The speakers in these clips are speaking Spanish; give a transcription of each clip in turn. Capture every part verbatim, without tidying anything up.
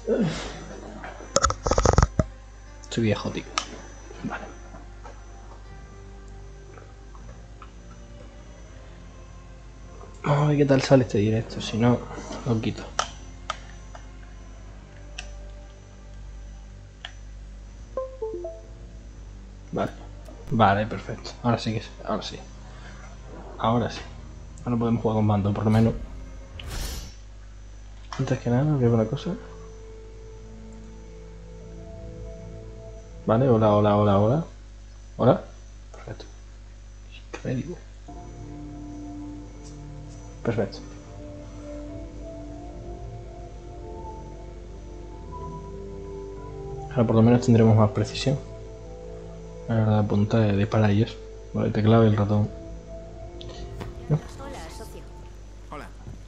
Soy viejo, tío. Vale. Vamos a ver qué tal sale este directo, si no, lo quito. Vale. Vale, perfecto. Ahora sí que ahora sí. Ahora sí. Ahora podemos jugar con mando, por lo menos. Antes que nada, veo una cosa. Vale, hola, hola, hola, hola. Hola. Perfecto. Increíble. Perfecto. Ahora por lo menos tendremos más precisión. A la hora de apuntar y disparar y eso. Vale, el teclado y el ratón. ¿No? Hola, socio. Hola.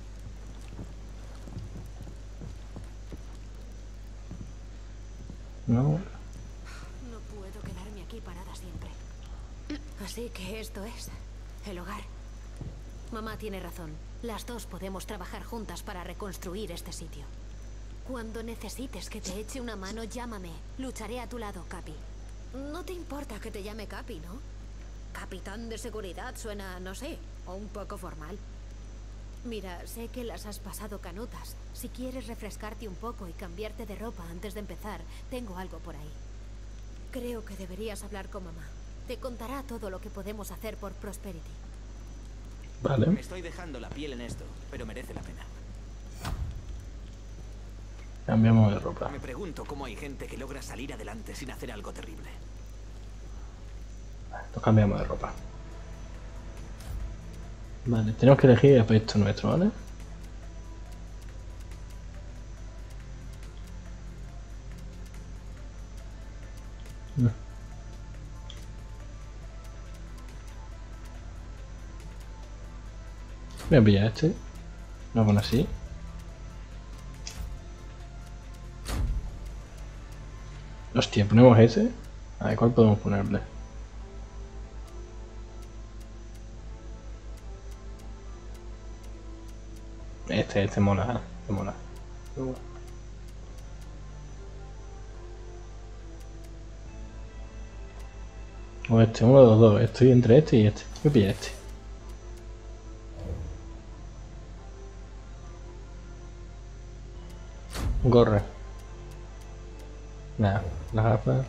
No. No puedo quedarme aquí parada siempre. Así que esto es el hogar. Mamá tiene razón. Las dos podemos trabajar juntas para reconstruir este sitio. Cuando necesites que te eche una mano, llámame. Lucharé a tu lado, Capi. No te importa que te llame Capi, ¿no? Capitán de seguridad suena, no sé, o un poco formal. Mira, sé que las has pasado canutas. Si quieres refrescarte un poco y cambiarte de ropa antes de empezar, tengo algo por ahí. Creo que deberías hablar con mamá. Te contará todo lo que podemos hacer por Prosperity. Vale. Me estoy dejando la piel en esto, pero merece la pena. Cambiamos de ropa. Me pregunto cómo hay gente que logra salir adelante sin hacer algo terrible. Nos cambiamos de ropa. Vale, tenemos que elegir el aspecto nuestro, ¿vale? No. Voy a pillar este. No pone así. Hostia, ponemos ese. A ver, ¿cuál podemos ponerle? Este, este mola, este mola. O este, uno de los dos. Estoy entre este y este. Voy a pillar este. Gorra. Nada, las gafas.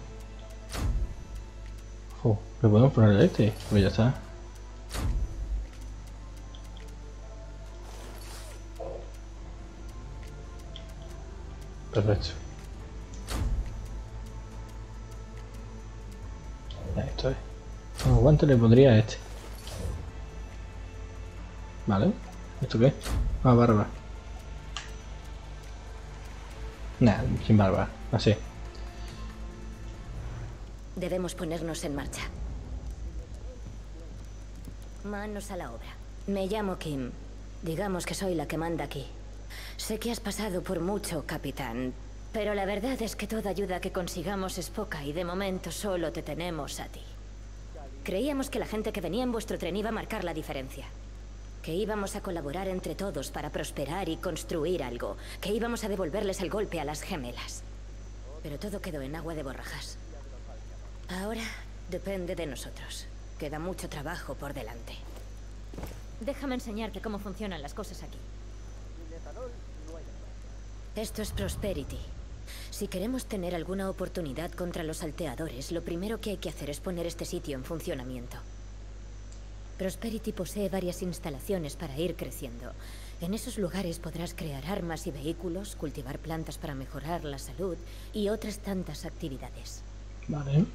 Oh, ¿le podemos poner a este? Pues ya está. Perfecto. Ahí estoy. Los guantes le pondría a este. Vale. ¿Esto qué? Ah, barba. Nah, sin barba. Así. Debemos ponernos en marcha. Manos a la obra. Me llamo Kim. Digamos que soy la que manda aquí. Sé que has pasado por mucho, capitán, pero la verdad es que toda ayuda que consigamos es poca y de momento solo te tenemos a ti. Creíamos que la gente que venía en vuestro tren iba a marcar la diferencia. Que íbamos a colaborar entre todos para prosperar y construir algo. Que íbamos a devolverles el golpe a las gemelas. Pero todo quedó en agua de borrajas. Ahora depende de nosotros. Queda mucho trabajo por delante. Déjame enseñarte cómo funcionan las cosas aquí. Esto es Prosperity. Si queremos tener alguna oportunidad contra los salteadores, lo primero que hay que hacer es poner este sitio en funcionamiento. Prosperity posee varias instalaciones para ir creciendo. En esos lugares podrás crear armas y vehículos, cultivar plantas para mejorar la salud y otras tantas actividades. Vale.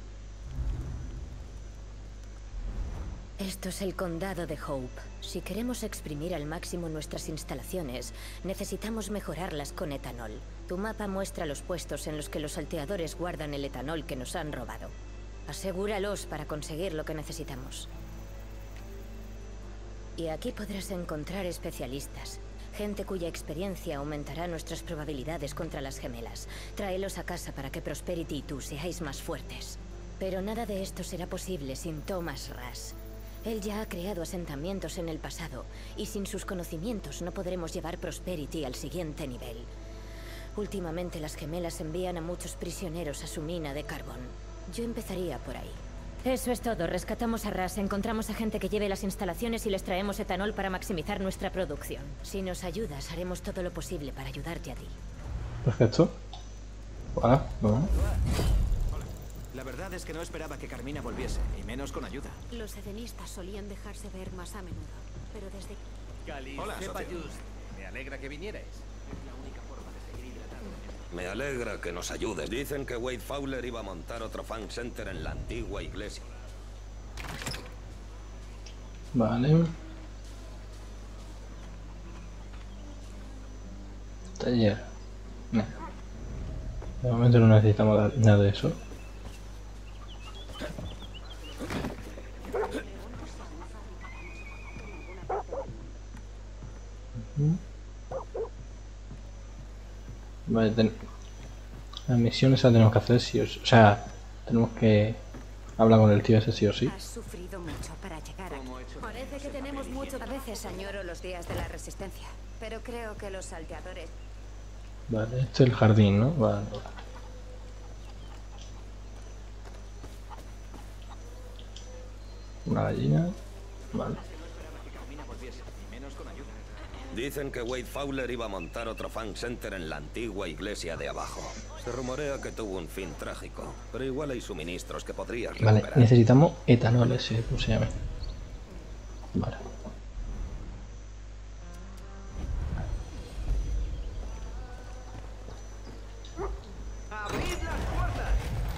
Esto es el condado de Hope. Si queremos exprimir al máximo nuestras instalaciones, necesitamos mejorarlas con etanol. Tu mapa muestra los puestos en los que los salteadores guardan el etanol que nos han robado. Asegúralos para conseguir lo que necesitamos. Y aquí podrás encontrar especialistas. Gente cuya experiencia aumentará nuestras probabilidades contra las gemelas. Tráelos a casa para que Prosperity y tú seáis más fuertes. Pero nada de esto será posible sin Thomas Rush. Él ya ha creado asentamientos en el pasado, y sin sus conocimientos no podremos llevar Prosperity al siguiente nivel. Últimamente las gemelas envían a muchos prisioneros a su mina de carbón. Yo empezaría por ahí. Eso es todo. Rescatamos a Ras, encontramos a gente que lleve las instalaciones y les traemos etanol para maximizar nuestra producción. Si nos ayudas, haremos todo lo posible para ayudarte a ti. Perfecto. Vale, bueno. La verdad es que no esperaba que Carmina volviese, y menos con ayuda. Los edenistas solían dejarse ver más a menudo, pero desde... Hola, socio. Me alegra que vinierais. Me alegra que nos ayudes. Dicen que Wade Fowler iba a montar otro fan center en la antigua iglesia. Vale. Taller. No. De momento no necesitamos nada de eso. Vale, ten... las misiones las tenemos que hacer sí o sí. O sea, tenemos que hablar con el tío ese sí o sí. Has sufrido mucho para llegar aquí. Parece que tenemos mucho... A veces añoro los días de la resistencia, pero creo que los salteadores... Vale, este es el jardín, ¿no? Vale. Una gallina. Vale. Dicen que Wade Fowler iba a montar otro fan center en la antigua iglesia de abajo. Se rumorea que tuvo un fin trágico, pero igual hay suministros que podrías recuperar. Vale, necesitamos etanol ese, ¿cómo se llama? Vale. ¡Abrid las puertas!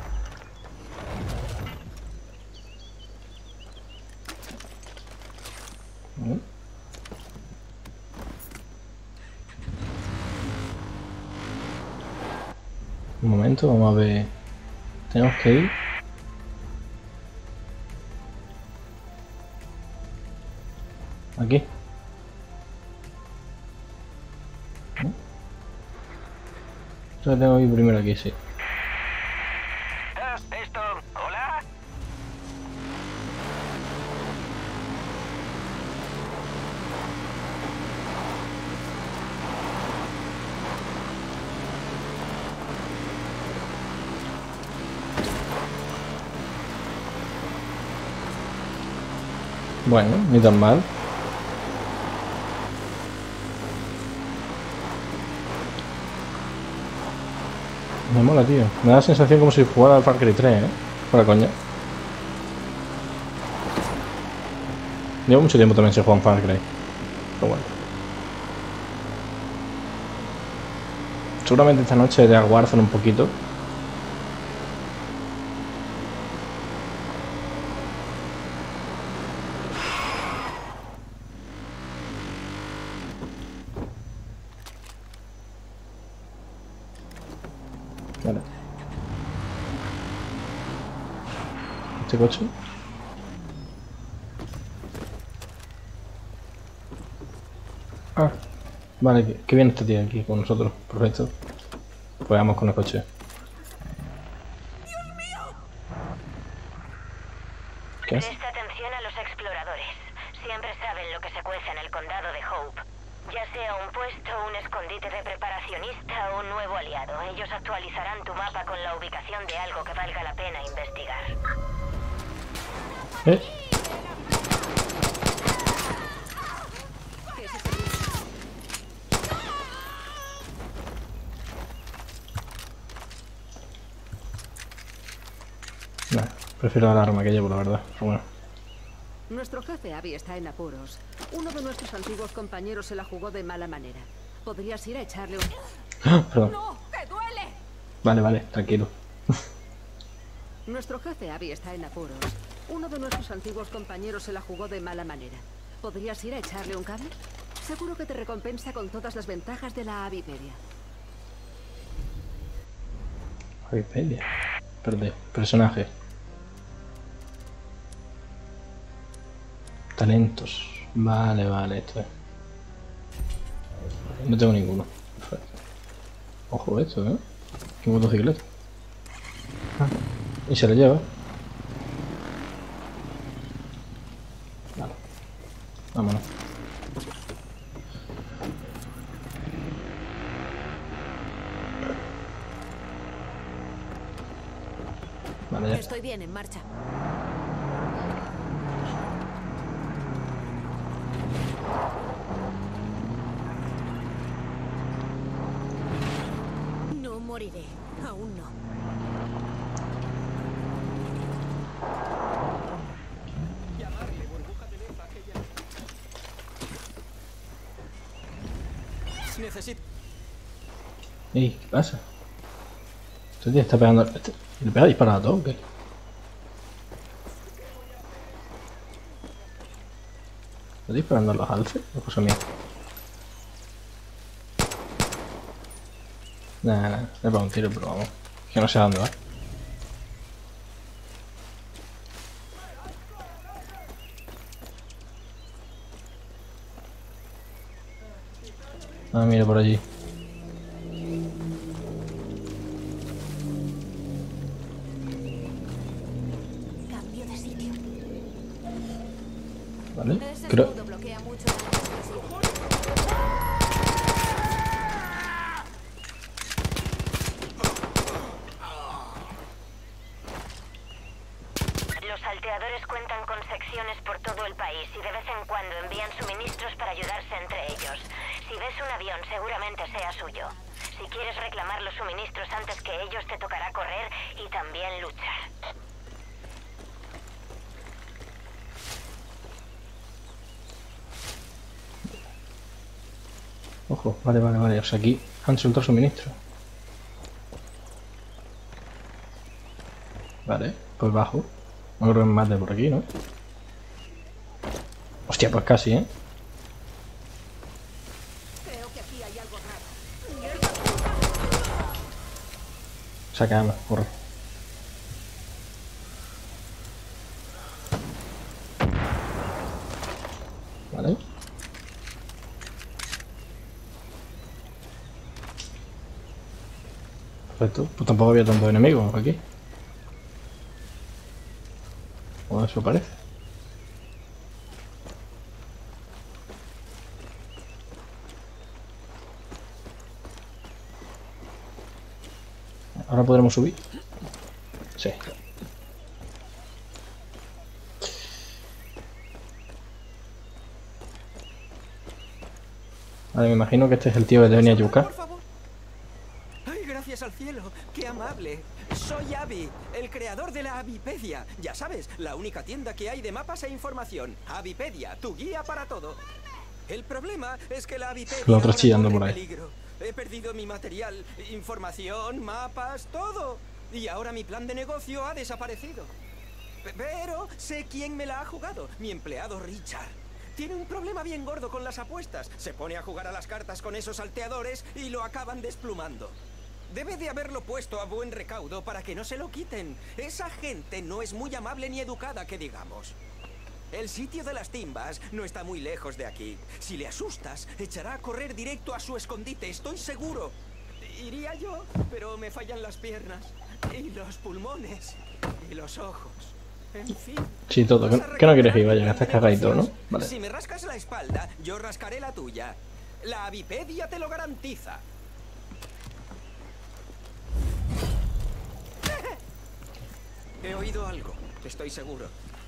¿Mm? Un momento, vamos a ver. Tenemos que ir. Aquí. ¿No? Entonces tengo que ir primero aquí, sí. ¿Esto? ¿Hola? Bueno, ni tan mal. Me mola, tío. Me da la sensación como si jugara al Far Cry tres, ¿eh? Fuera coña. Llevo mucho tiempo también sin jugar en Far Cry. Pero bueno. Seguramente esta noche de Warzone un poquito. Vale. Este coche. Ah, vale, que, que viene este tío aquí con nosotros. Perfecto. Pues vamos con el coche. ¿Qué es? Presta atención a los exploradores. Siempre saben lo que se cuece en el condado de Hope. Ya sea un puesto, un escondite de preparacionista o un nuevo aliado, ellos actualizarán tu mapa con la ubicación de algo que valga la pena investigar. ¿Eh? Nah, prefiero el arma que llevo, la verdad. Pero bueno. Nuestro jefe Abby está en apuros. Uno de nuestros antiguos compañeros se la jugó de mala manera. Podrías ir a echarle un... ¡Ah! Perdón. ¡No! ¡Te duele! Vale, vale, tranquilo. Nuestro jefe Abby está en apuros. Uno de nuestros antiguos compañeros se la jugó de mala manera. ¿Podrías ir a echarle un cable? Seguro que te recompensa con todas las ventajas de la Avipedia. Wikipedia. Perdí. Personaje. Talentos. Vale, vale, esto es. No tengo ninguno. Perfecto. Ojo esto, ¿eh? Qué motocicleta. Ah, y se lo lleva. Vale. Vámonos. Vale, ya. Estoy bien, en marcha. No moriré, aún no. Necesito... Ey, ¿qué pasa? Este tío está pegando... Este... ¿Le pega disparado a todo o qué? ¿Está disparando a los alces? ¿O cosa mía? Nah, nah, le he pegado un tiro, pero vamos. Es que no sé a dónde va. Ah, mira por allí. Cambio de sitio. Vale, Ese creo... escudo bloquea mucho la explosión. Los salteadores cuentan con secciones por todo el país y de vez en cuando envían suministros para ayudarse entre ellos. Si ves un avión, seguramente sea suyo. Si quieres reclamar los suministros antes que ellos, te tocará correr y también luchar. Ojo, vale, vale, vale. O sea, aquí han soltado suministro. Vale, pues bajo. No creo que me mate por aquí, ¿no? Hostia, pues casi, ¿eh? Creo que aquí hay algo raro. Sacamos, corre. Vale. Perfecto. Pues tampoco había tantos enemigos aquí. O eso parece. Ahora podremos subir. Sí. Vale, me imagino que este es el tío que te venía a buscar. Por favor. Ay, gracias al cielo. Qué amable. Soy Abby, el creador de la Avipedia. Ya sabes, la única tienda que hay de mapas e información. Avipedia, tu guía para todo. El problema es que la Avipedia Lo otro ahora chillando corre por ahí. peligro. He perdido mi material, información, mapas, todo. Y ahora mi plan de negocio ha desaparecido. P- Pero sé quién me la ha jugado. Mi empleado Richard. Tiene un problema bien gordo con las apuestas. Se pone a jugar a las cartas con esos salteadores y lo acaban desplumando. Debe de haberlo puesto a buen recaudo para que no se lo quiten. Esa gente no es muy amable ni educada, que digamos. El sitio de las timbas no está muy lejos de aquí. Si le asustas, echará a correr directo a su escondite, estoy seguro. Iría yo, pero me fallan las piernas, y los pulmones, y los ojos. En fin. Sí, todo. ¿Qué, qué no quieres ir? Vaya, que estás cagadito, ¿no? Vale. Si me rascas la espalda, yo rascaré la tuya. La Avipedia te lo garantiza. He oído algo, estoy seguro.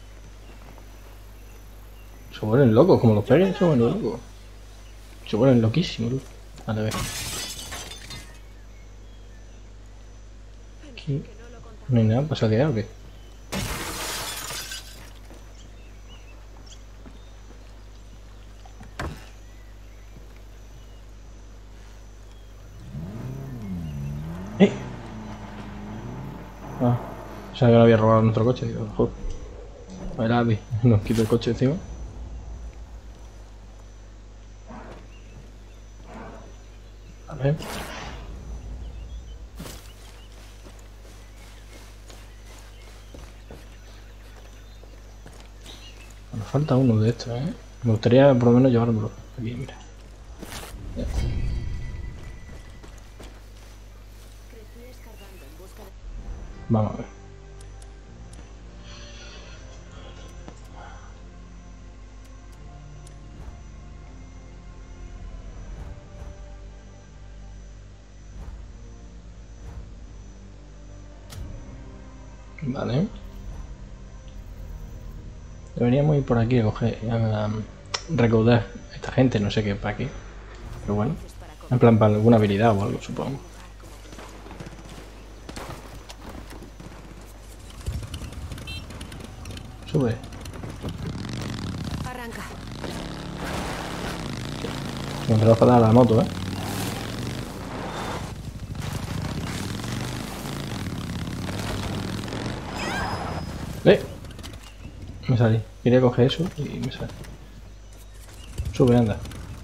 Se vuelven locos, como los peguen, se vuelven locos. Se vuelven loquísimos. Vale, a ver. Aquí no hay nada, ¿pasa que hay o qué? ¡Eh! Ah, o sea que no había robado nuestro coche, digo, joder. A ver, Abby, nos quito el coche encima. A ver. Nos falta uno de estos, ¿eh? Me gustaría por lo menos llevármelo. Aquí, mira. Ya. Vamos a ver. Vale. Deberíamos ir por aquí a coger, a, a recaudar a esta gente, no sé qué para qué. Pero bueno, en plan para alguna habilidad o algo, supongo. Sube. Arranca. No te vas a dar a la moto, ¿eh? ¡Eh! Me salí. Quería coger eso y me salí. Sube, anda.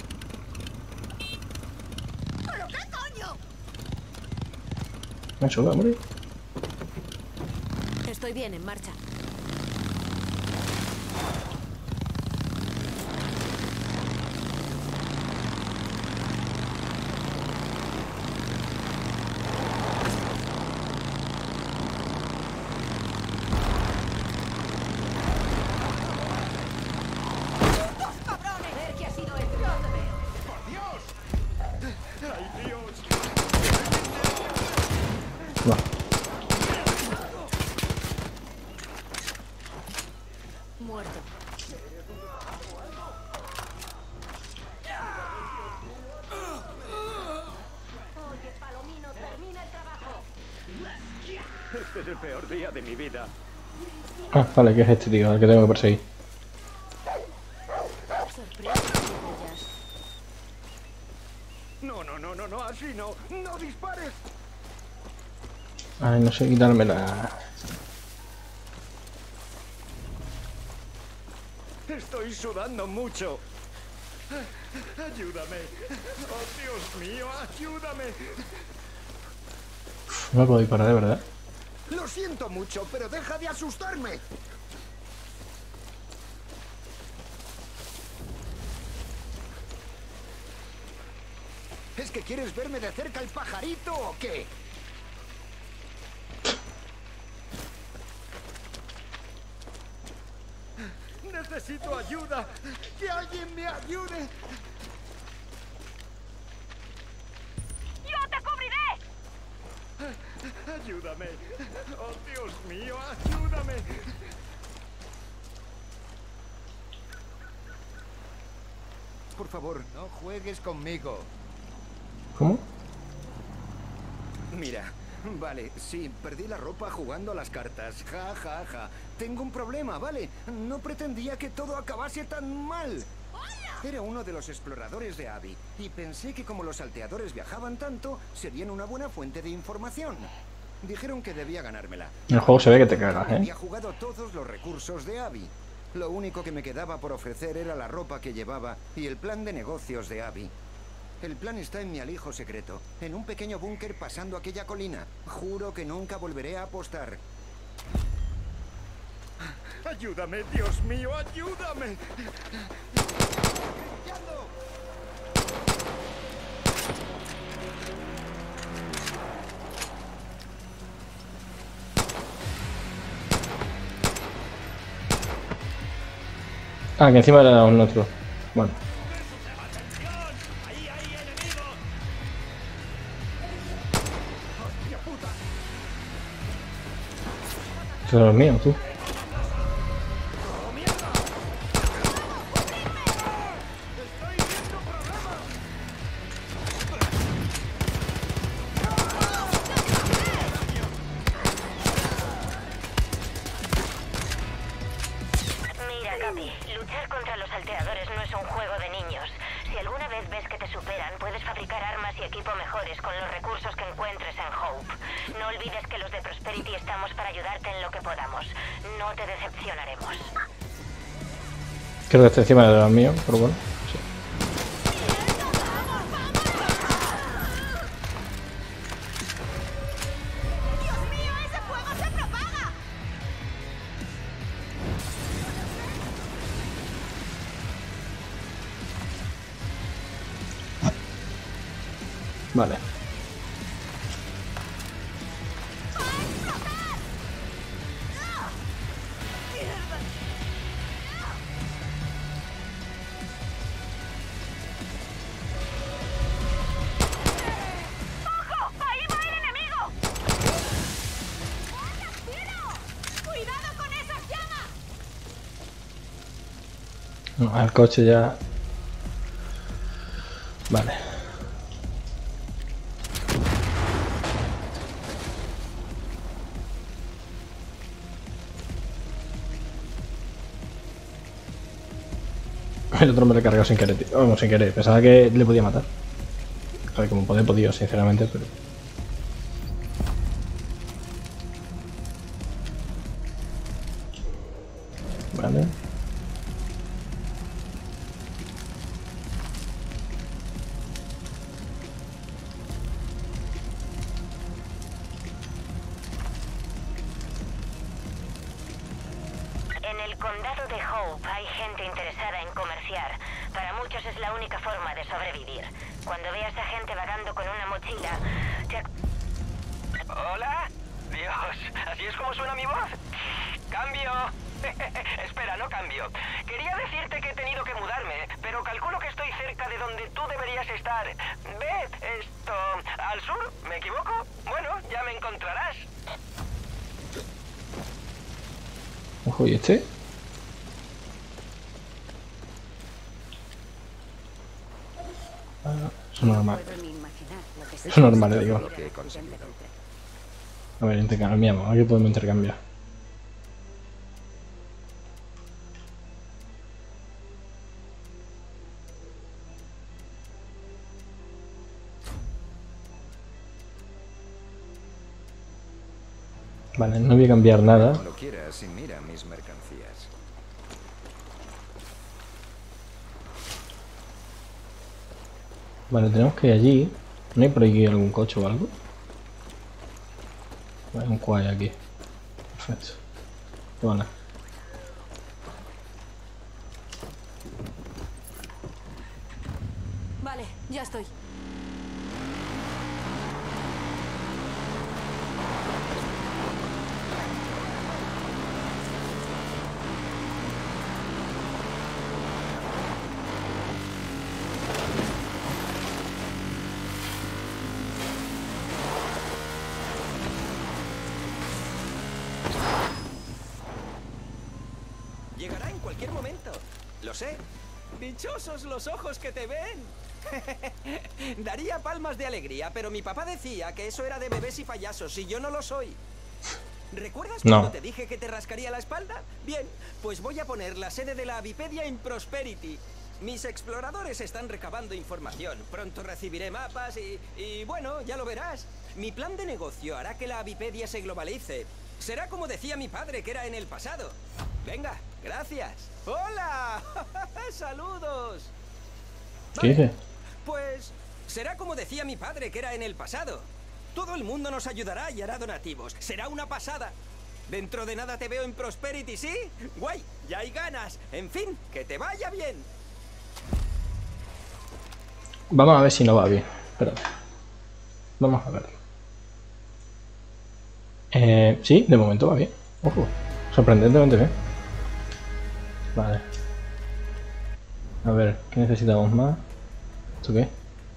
Me sube, hombre. Estoy bien, en marcha. Va. Muerto. Oye, Palomino, termina el trabajo. Este es el peor día de mi vida. Ah, vale, ¿qué es este tío? Al que tengo que perseguir. No, no, no, no, no, así no. No dispares. Ay, no sé quitarme la... Estoy sudando mucho. Ayúdame. Oh, Dios mío, ayúdame. No me puedo disparar, de verdad. Lo siento mucho, pero deja de asustarme. ¿Es que quieres verme de cerca el pajarito o qué? Necesito ayuda. ¡Que alguien me ayude! ¡Yo te cubriré! Ayúdame. Oh, Dios mío, ayúdame. Por favor, no juegues conmigo. ¿Cómo? Mira, vale, sí, perdí la ropa jugando a las cartas. Ja, ja, ja. Tengo un problema, ¿vale? No pretendía que todo acabase tan mal. Era uno de los exploradores de Abby y pensé que como los salteadores viajaban tanto, serían una buena fuente de información. Dijeron que debía ganármela. El juego se ve que te cagas, ¿eh? Había jugado todos los recursos de Abby. Lo único que me quedaba por ofrecer era la ropa que llevaba y el plan de negocios de Abby. El plan está en mi alijo secreto, en un pequeño búnker pasando aquella colina. Juro que nunca volveré a apostar. ¡Ayúdame, Dios mío, ayúdame! Ah, que encima era un otro. Bueno. Esto es los míos, tú. Mira, Capi, luchar contra los salteadores no es un juego de niños. Si alguna vez ves que te superan, puedes fabricar armas y equipo mejores con los recursos que encuentres en Hope. No olvides que los de Prosperity estamos para ayudarte en lo que podamos. No te decepcionaremos. Creo que está encima de los míos, pero bueno. Sí. Vale. No, al coche ya... Vale. El otro me lo he cargado sin querer, tío. Vamos, sin querer. Pensaba que le podía matar. A ver, como podía, podido, sinceramente, pero... Vale. En el condado de Hope hay gente interesada en comerciar. Para muchos es la única forma de sobrevivir. Cuando veas a gente vagando con una mochila, te... ¿Hola? Dios, ¿así es como suena mi voz? ¡Cambio! Espera, no cambio. Quería decirte que he tenido que mudarme, pero calculo que estoy cerca de donde tú deberías estar. Beth, esto... ¿al sur? ¿Me equivoco? Bueno, ya me encontrarás. Ojo, ¿y este? Ah, eso es normal. Eso es normal, le digo. A ver, intercambiamos. ¿A qué podemos intercambiar? Vale, no voy a cambiar nada. Cuando quieras y mira mis mercancías. Vale, tenemos que ir allí. ¿No hay por aquí algún coche o algo? Hay un quad aquí. Perfecto. Vale. Vale, ya estoy. Llegará en cualquier momento. Lo sé. Dichosos los ojos que te ven. Daría palmas de alegría, pero mi papá decía que eso era de bebés y payasos y yo no lo soy. ¿Recuerdas No. cuando te dije que te rascaría la espalda? Bien, pues voy a poner la sede de la Avipedia en Prosperity. Mis exploradores están recabando información. Pronto recibiré mapas y, y bueno, ya lo verás. Mi plan de negocio hará que la Avipedia se globalice. Será como decía mi padre que era en el pasado. Venga, gracias. ¡Hola! ¡Saludos! ¿Qué dice? Pues será como decía mi padre que era en el pasado. Todo el mundo nos ayudará y hará donativos. Será una pasada. Dentro de nada te veo en Prosperity, ¿sí? Guay, ya hay ganas. En fin, que te vaya bien. Vamos a ver si no va bien. Espérate. Vamos a ver. Eh, sí, de momento va bien. Ojo, sorprendentemente bien. Vale. A ver, ¿qué necesitamos más? ¿Esto qué?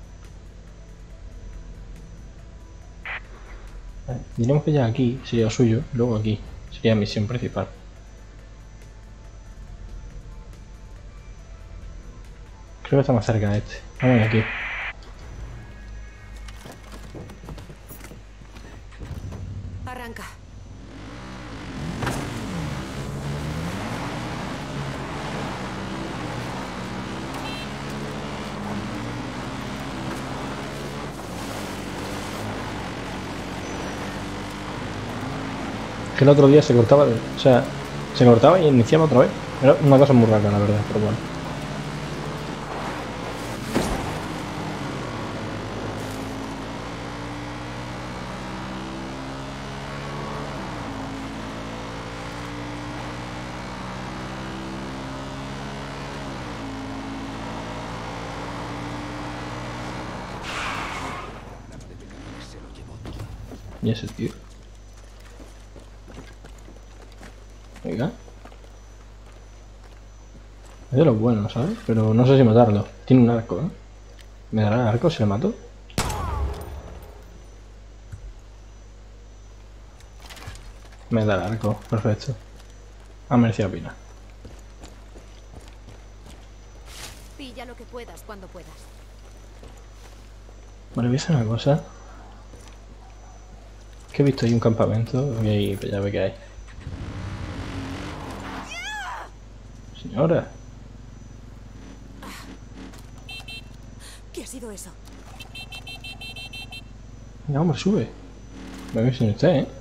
Vale, diremos que ya aquí sería lo suyo, luego aquí sería misión principal. Creo que está más cerca de este. Vamos a ir aquí. Arranca. Que el otro día se cortaba, de- o sea, se cortaba y iniciaba otra vez. Era una cosa muy rara, la verdad, pero bueno. Y ese tío. Venga. Es de los buenos, ¿sabes? Pero no sé si matarlo. Tiene un arco, ¿eh? ¿Me dará el arco si le mato? Me da el arco, perfecto. Ha merecido la pena. que puedas cuando puedas. Vale, voy a hacer una cosa. Que he visto ahí un campamento. Voy a ir, ya ve que hay. Señora. ¿Qué ha sido eso? Venga, hombre, sube. Me ve sin usted, ¿eh?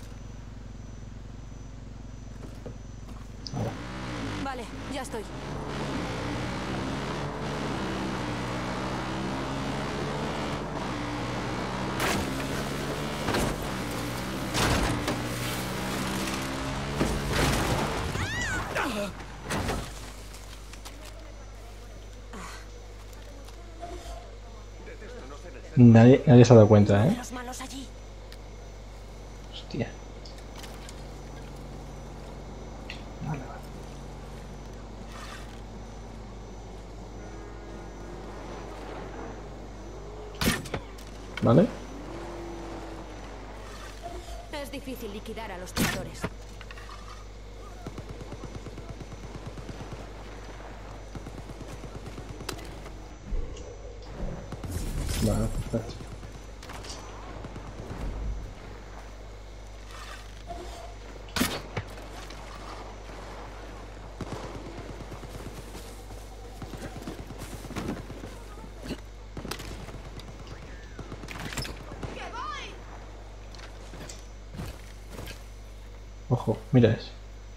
Ahora. Vale, ya estoy. Nadie, nadie se ha dado cuenta, ¿eh? Los malos allí. Hostia. Vale, vale. Vale. Es difícil liquidar a los tiradores. Vale, perfecto. Ojo, mira eso.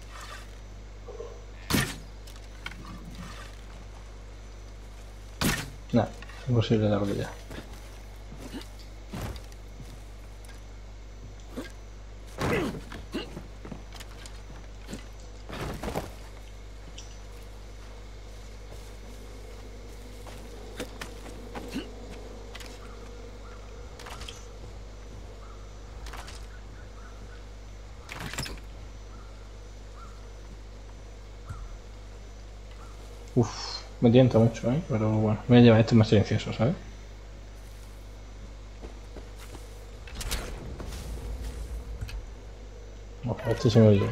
Nah, es imposible darle ya. Uf, me tienta mucho, ¿eh? Pero bueno, voy a llevar este más silencioso, ¿sabes? Ojo, este se me oye.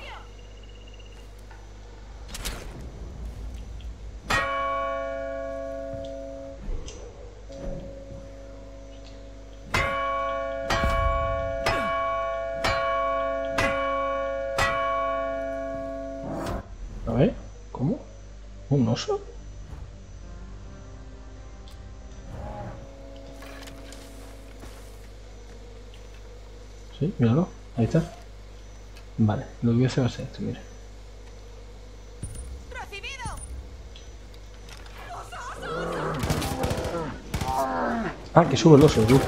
A ver, ¿cómo? ¿Un oso? Sí, míralo, ahí está. Vale, lo que voy a hacer va a ser esto, mira. Ah, que sube el oso, tú.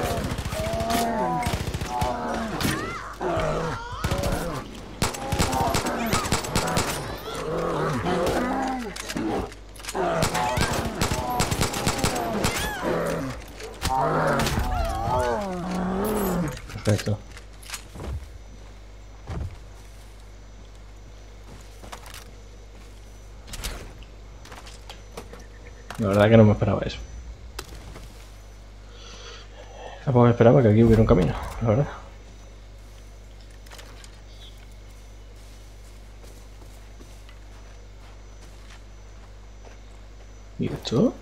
Perfecto. La verdad que no me esperaba eso. Tampoco me esperaba que aquí hubiera un camino, la verdad. ¿Y esto?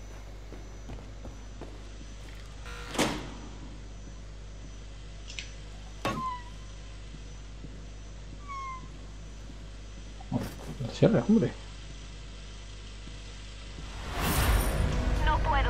Cierra, hombre. No puedo.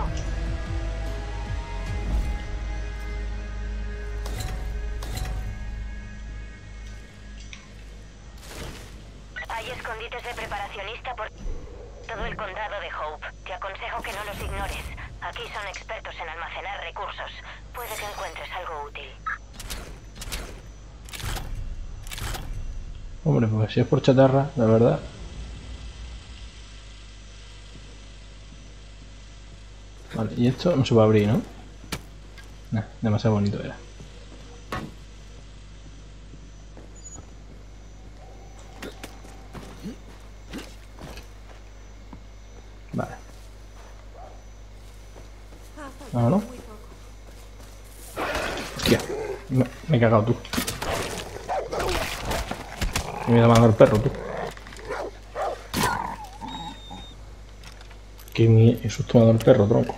Hay escondites de preparacionista por todo el condado de Hope. Te aconsejo que no los ignores. Aquí son expertos en almacenar recursos. Puede que encuentres algo útil. Hombre, pues si es por chatarra, la verdad. Vale, y esto no se va a abrir, ¿no? Nah, demasiado bonito era. Vale. Vámonos. Hostia, me, me he cagado tú. Me he llamado el perro, tú. Qué susto me ha dado el perro, tronco.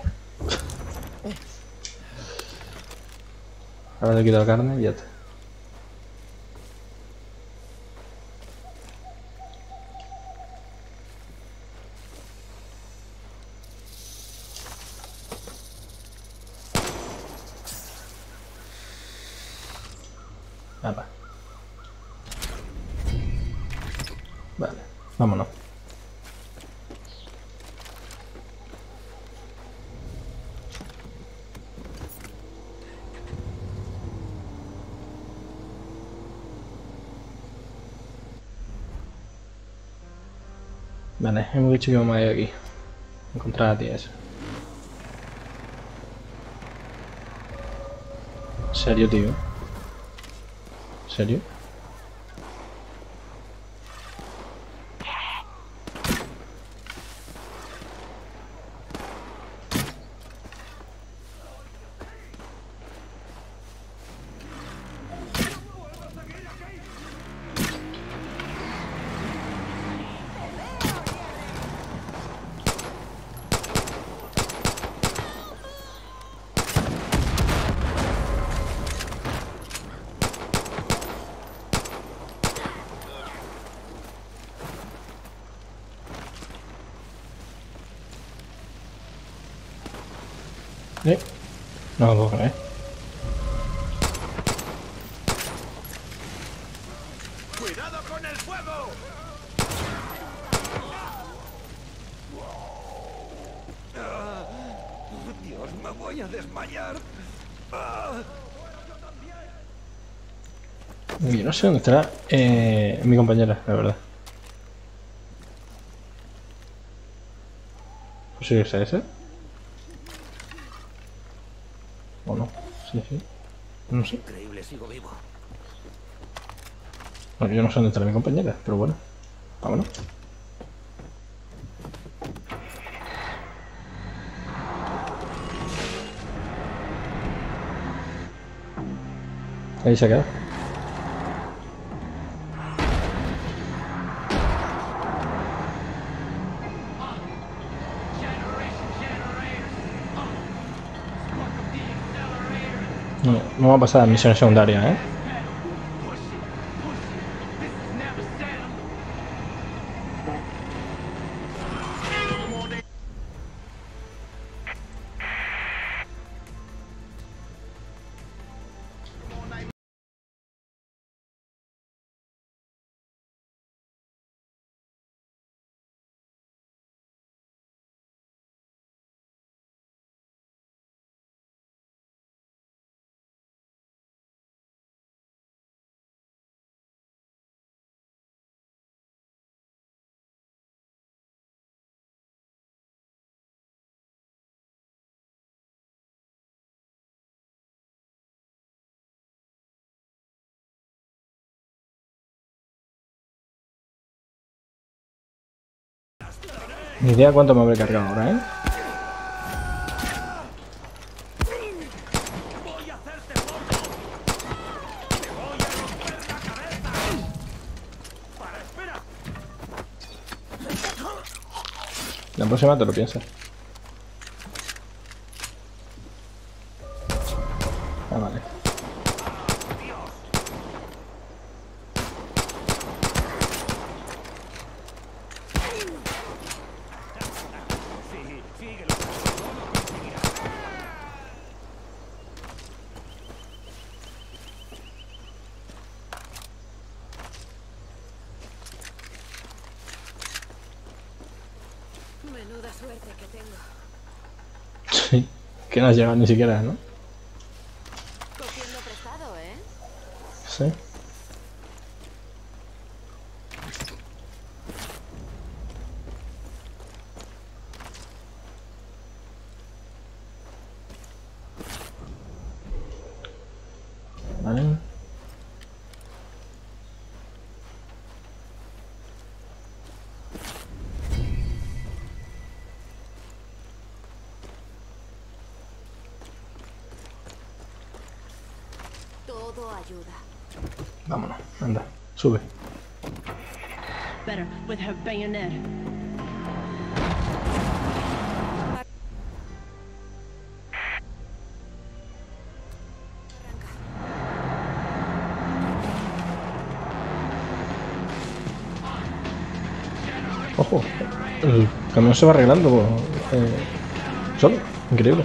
Ahora le quito la carne y ya está. Nada. Vale, vámonos. Vale, hemos dicho que vamos a ir aquí. Encontrar a la tía esa. ¿En serio, tío? ¿En serio? ¿Eh? No lo puedo creer. ¡Cuidado con el fuego! Ah, Dios, me voy a desmayar. Ah. Yo no sé dónde estará eh, mi compañera, la verdad. ¿Pues sí es ese? ¿O no? Sí, sí. No sé. Increíble, sigo vivo. Bueno, yo no sé dónde estará mi compañera, pero bueno. Vámonos. Ahí se ha quedado. No, no va a pasar misiones secundarias, ¿eh? Ni idea cuánto me habré cargado ahora, ¿eh? La próxima te lo piensas. Ah, vale. Menuda suerte que tengo. Sí, que no has llegado ni siquiera, ¿no? Cogiendo prestado, ¿eh? Sí. Vale. Todo ayuda. Vámonos, anda, sube. Better with her bayonet. Ojo, el camión se va arreglando eh, solo. Increíble.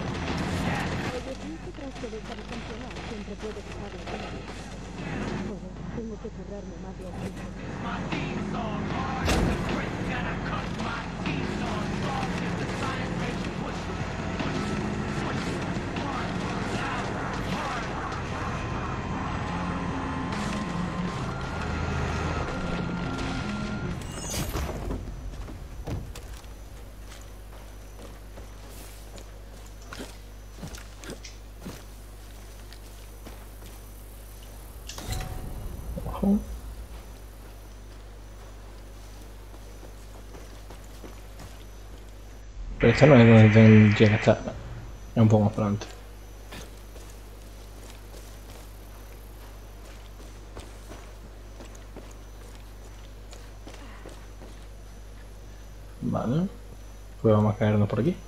Pero esta no es donde tendría que estar. Es un poco más para adelante. Vale. Pues vamos a caernos por aquí.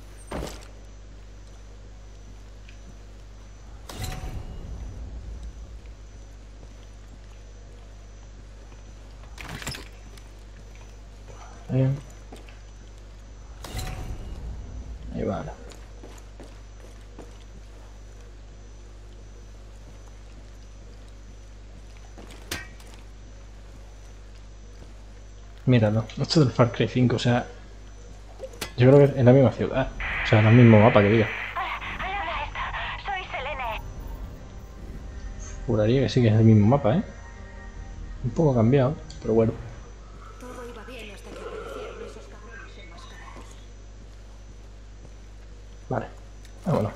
Bien. Ahí vale. Míralo, esto del Far Cry cinco, o sea, yo creo que es la misma ciudad, o sea, es el mismo mapa que diga. Hola, hola, esto. Soy Selene. Juraría que sí que es el mismo mapa, ¿eh? Un poco cambiado, pero bueno. Todo iba bien hasta que aparecieron esos cabrones enmascarados. Vale, vámonos.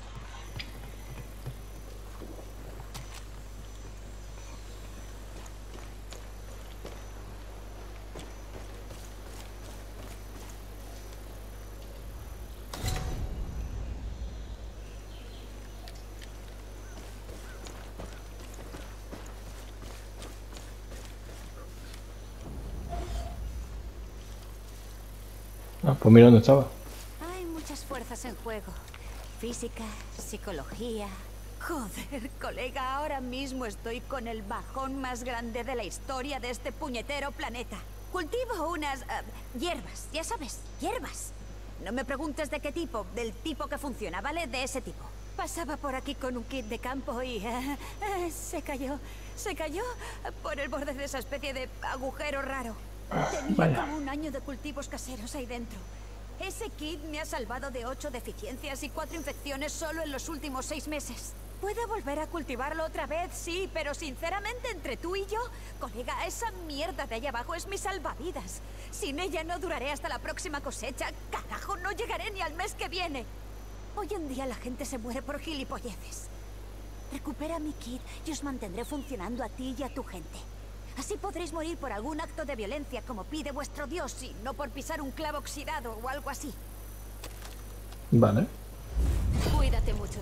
Ah, pues mira dónde estaba. Hay muchas fuerzas en juego. Física, psicología... Joder, colega, ahora mismo estoy con el bajón más grande de la historia de este puñetero planeta. Cultivo unas uh, hierbas, ya sabes, hierbas. No me preguntes de qué tipo, del tipo que funciona, ¿vale? De ese tipo. Pasaba por aquí con un kit de campo y... Uh, uh, se cayó, se cayó por el borde de esa especie de agujero raro. Tenía Vaya. como un año de cultivos caseros ahí dentro. Ese kit me ha salvado de ocho deficiencias y cuatro infecciones solo en los últimos seis meses. Puedo volver a cultivarlo otra vez, sí, pero sinceramente entre tú y yo, colega, esa mierda de allá abajo es mi salvavidas. Sin ella no duraré hasta la próxima cosecha. Carajo, no llegaré ni al mes que viene. Hoy en día la gente se muere por gilipolleces. Recupera mi kit y os mantendré funcionando a ti y a tu gente. Así podréis morir por algún acto de violencia como pide vuestro dios y no por pisar un clavo oxidado o algo así. Vale. Cuídate mucho.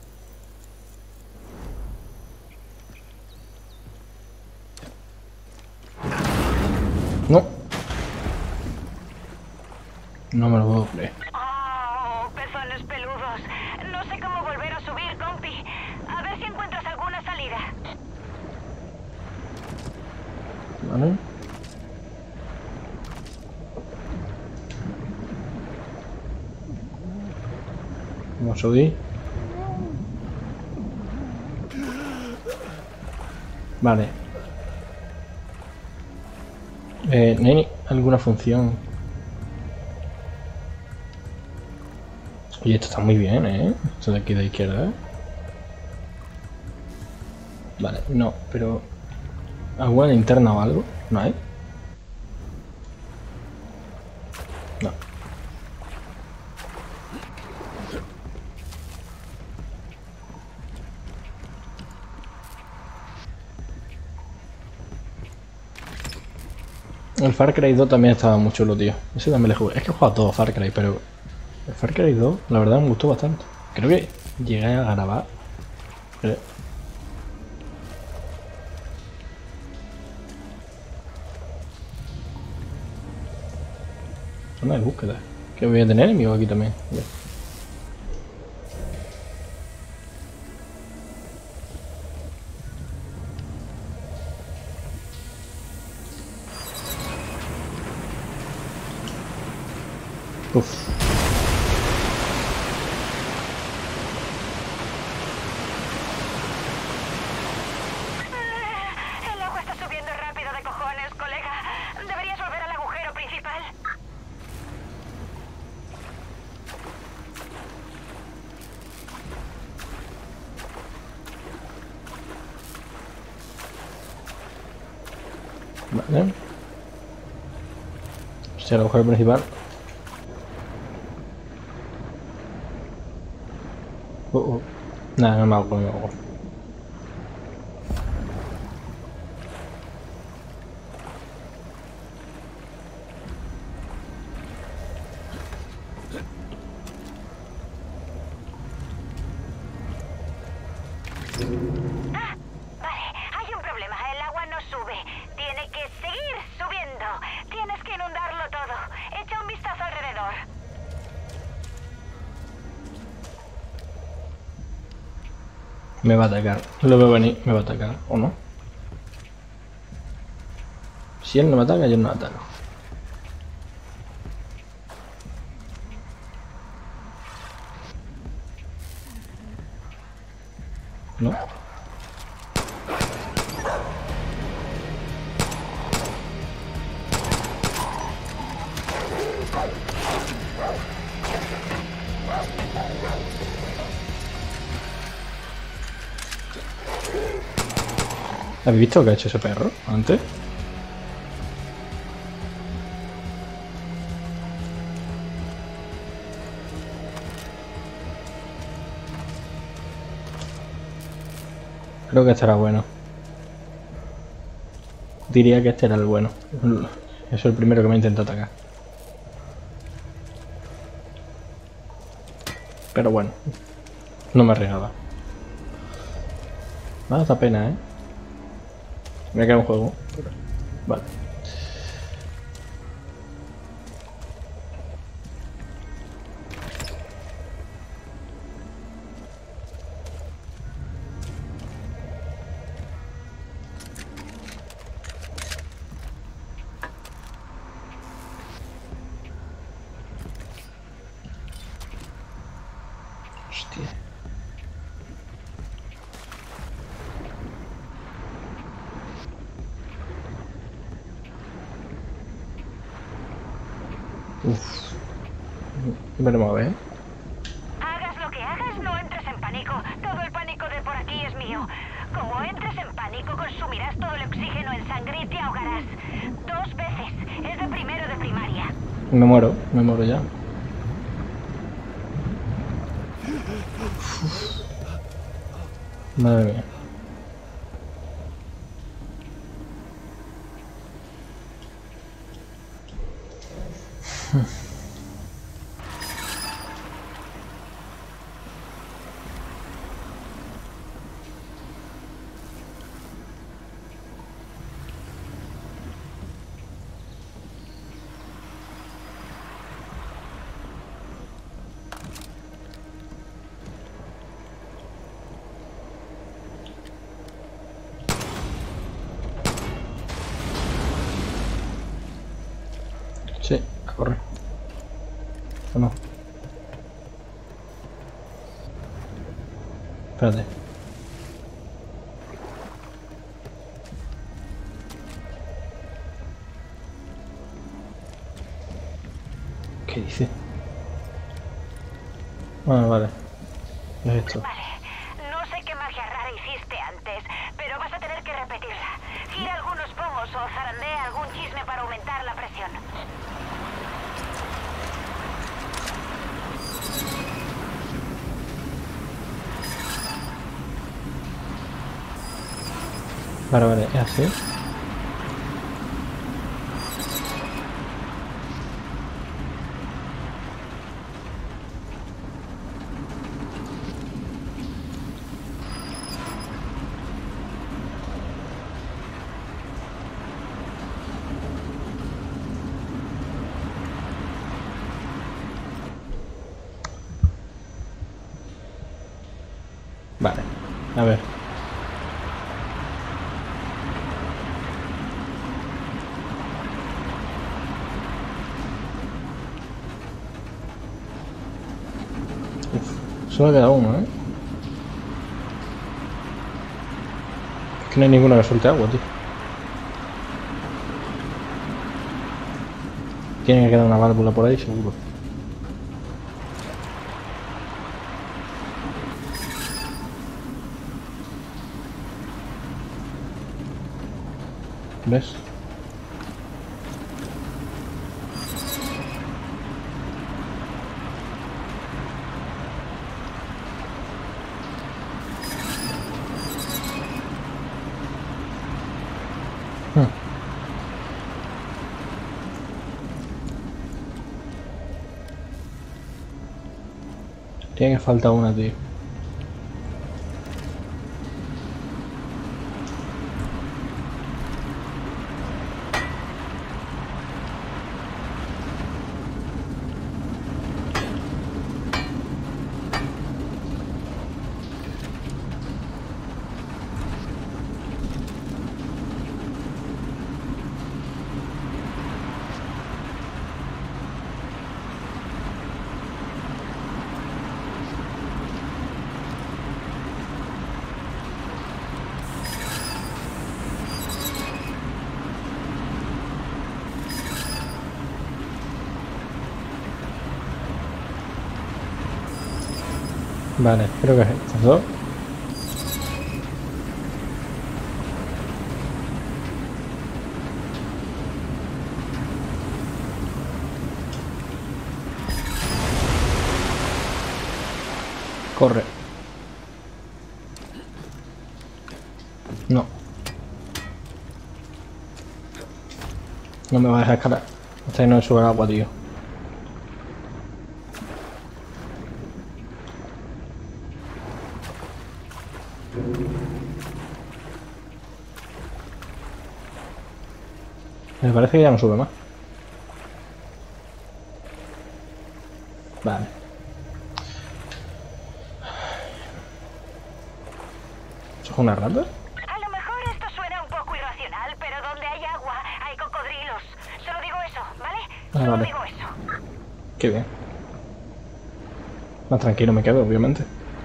No. No me lo puedo creer. Oh, pezones peludos. No sé cómo volver a subir, compi. A ver si encuentras alguna salida. Vale. Vamos a subir. Vale. Eh, ¿no hay alguna función? Oye, esto está muy bien, ¿eh? Esto de aquí de izquierda, ¿eh? Vale, no, pero... ¿alguna linterna o algo? ¿No hay? No. El Far Cry dos también estaba muy chulo, tío. Ese también le jugué. Es que he jugado a todo Far Cry, pero... el Far Cry dos, la verdad, me gustó bastante. Creo que llegué a grabar. Creo. Zona de búsqueda. Que voy a tener enemigos aquí también. Ya. Uf. El agua está subiendo rápido de cojones, colega. Deberías volver al agujero principal. Vale. Hostia, el agujero principal. Uh, uh. Nada, no me hago, no me hago. Ah, vale, hay un problema. El agua no sube. Tiene que seguir subiendo. Tienes que inundarlo todo. Echa un vistazo alrededor. Me va a atacar. Lo veo venir. Me va a atacar. ¿O no? Si él no me ataca, yo no ataco. ¿No? ¿Habéis visto lo que ha hecho ese perro antes? Creo que este era bueno. Diría que este era el bueno. Es el primero que me intenta atacar. Pero bueno, no me arriesgaba. Me da pena, ¿eh? Me queda un juego. Vale. Hostia. Uf. Veremos a ver. Hagas lo que hagas, no entres en pánico. Todo el pánico de por aquí es mío. Como entres en pánico, consumirás todo el oxígeno en sangre y te ahogarás. Dos veces. Es de primero de primaria. Me muero, me muero ya. Uf. Madre mía. Sí, a correr. ¿O no? Espérate. ¿Qué dice? Bueno, vale. ¿Qué es esto? Vale. No sé qué magia rara hiciste antes, pero vas a tener que repetirla. Gira algunos pomos o zarandea algún chisme para aumentar la presión. Vale, vale, es así. Vale, a ver. Solo queda uno, ¿eh? Es que no hay ninguno que suelte agua, tío. Tiene que quedar una válvula por ahí, seguro. ¿Ves? Hmm. Tiene que faltar una, tío. Vale, creo que es estos dos. Corre. No. No me va a dejar escalar. Hasta ahí no sube el agua, tío. Me parece que ya no sube más. Vale. ¿Eso es una rata? A lo mejor esto suena un poco irracional, pero donde hay agua hay cocodrilos. Solo digo eso, ¿vale? Ah, Solo vale. digo eso. Qué bien. Más tranquilo me quedo, obviamente.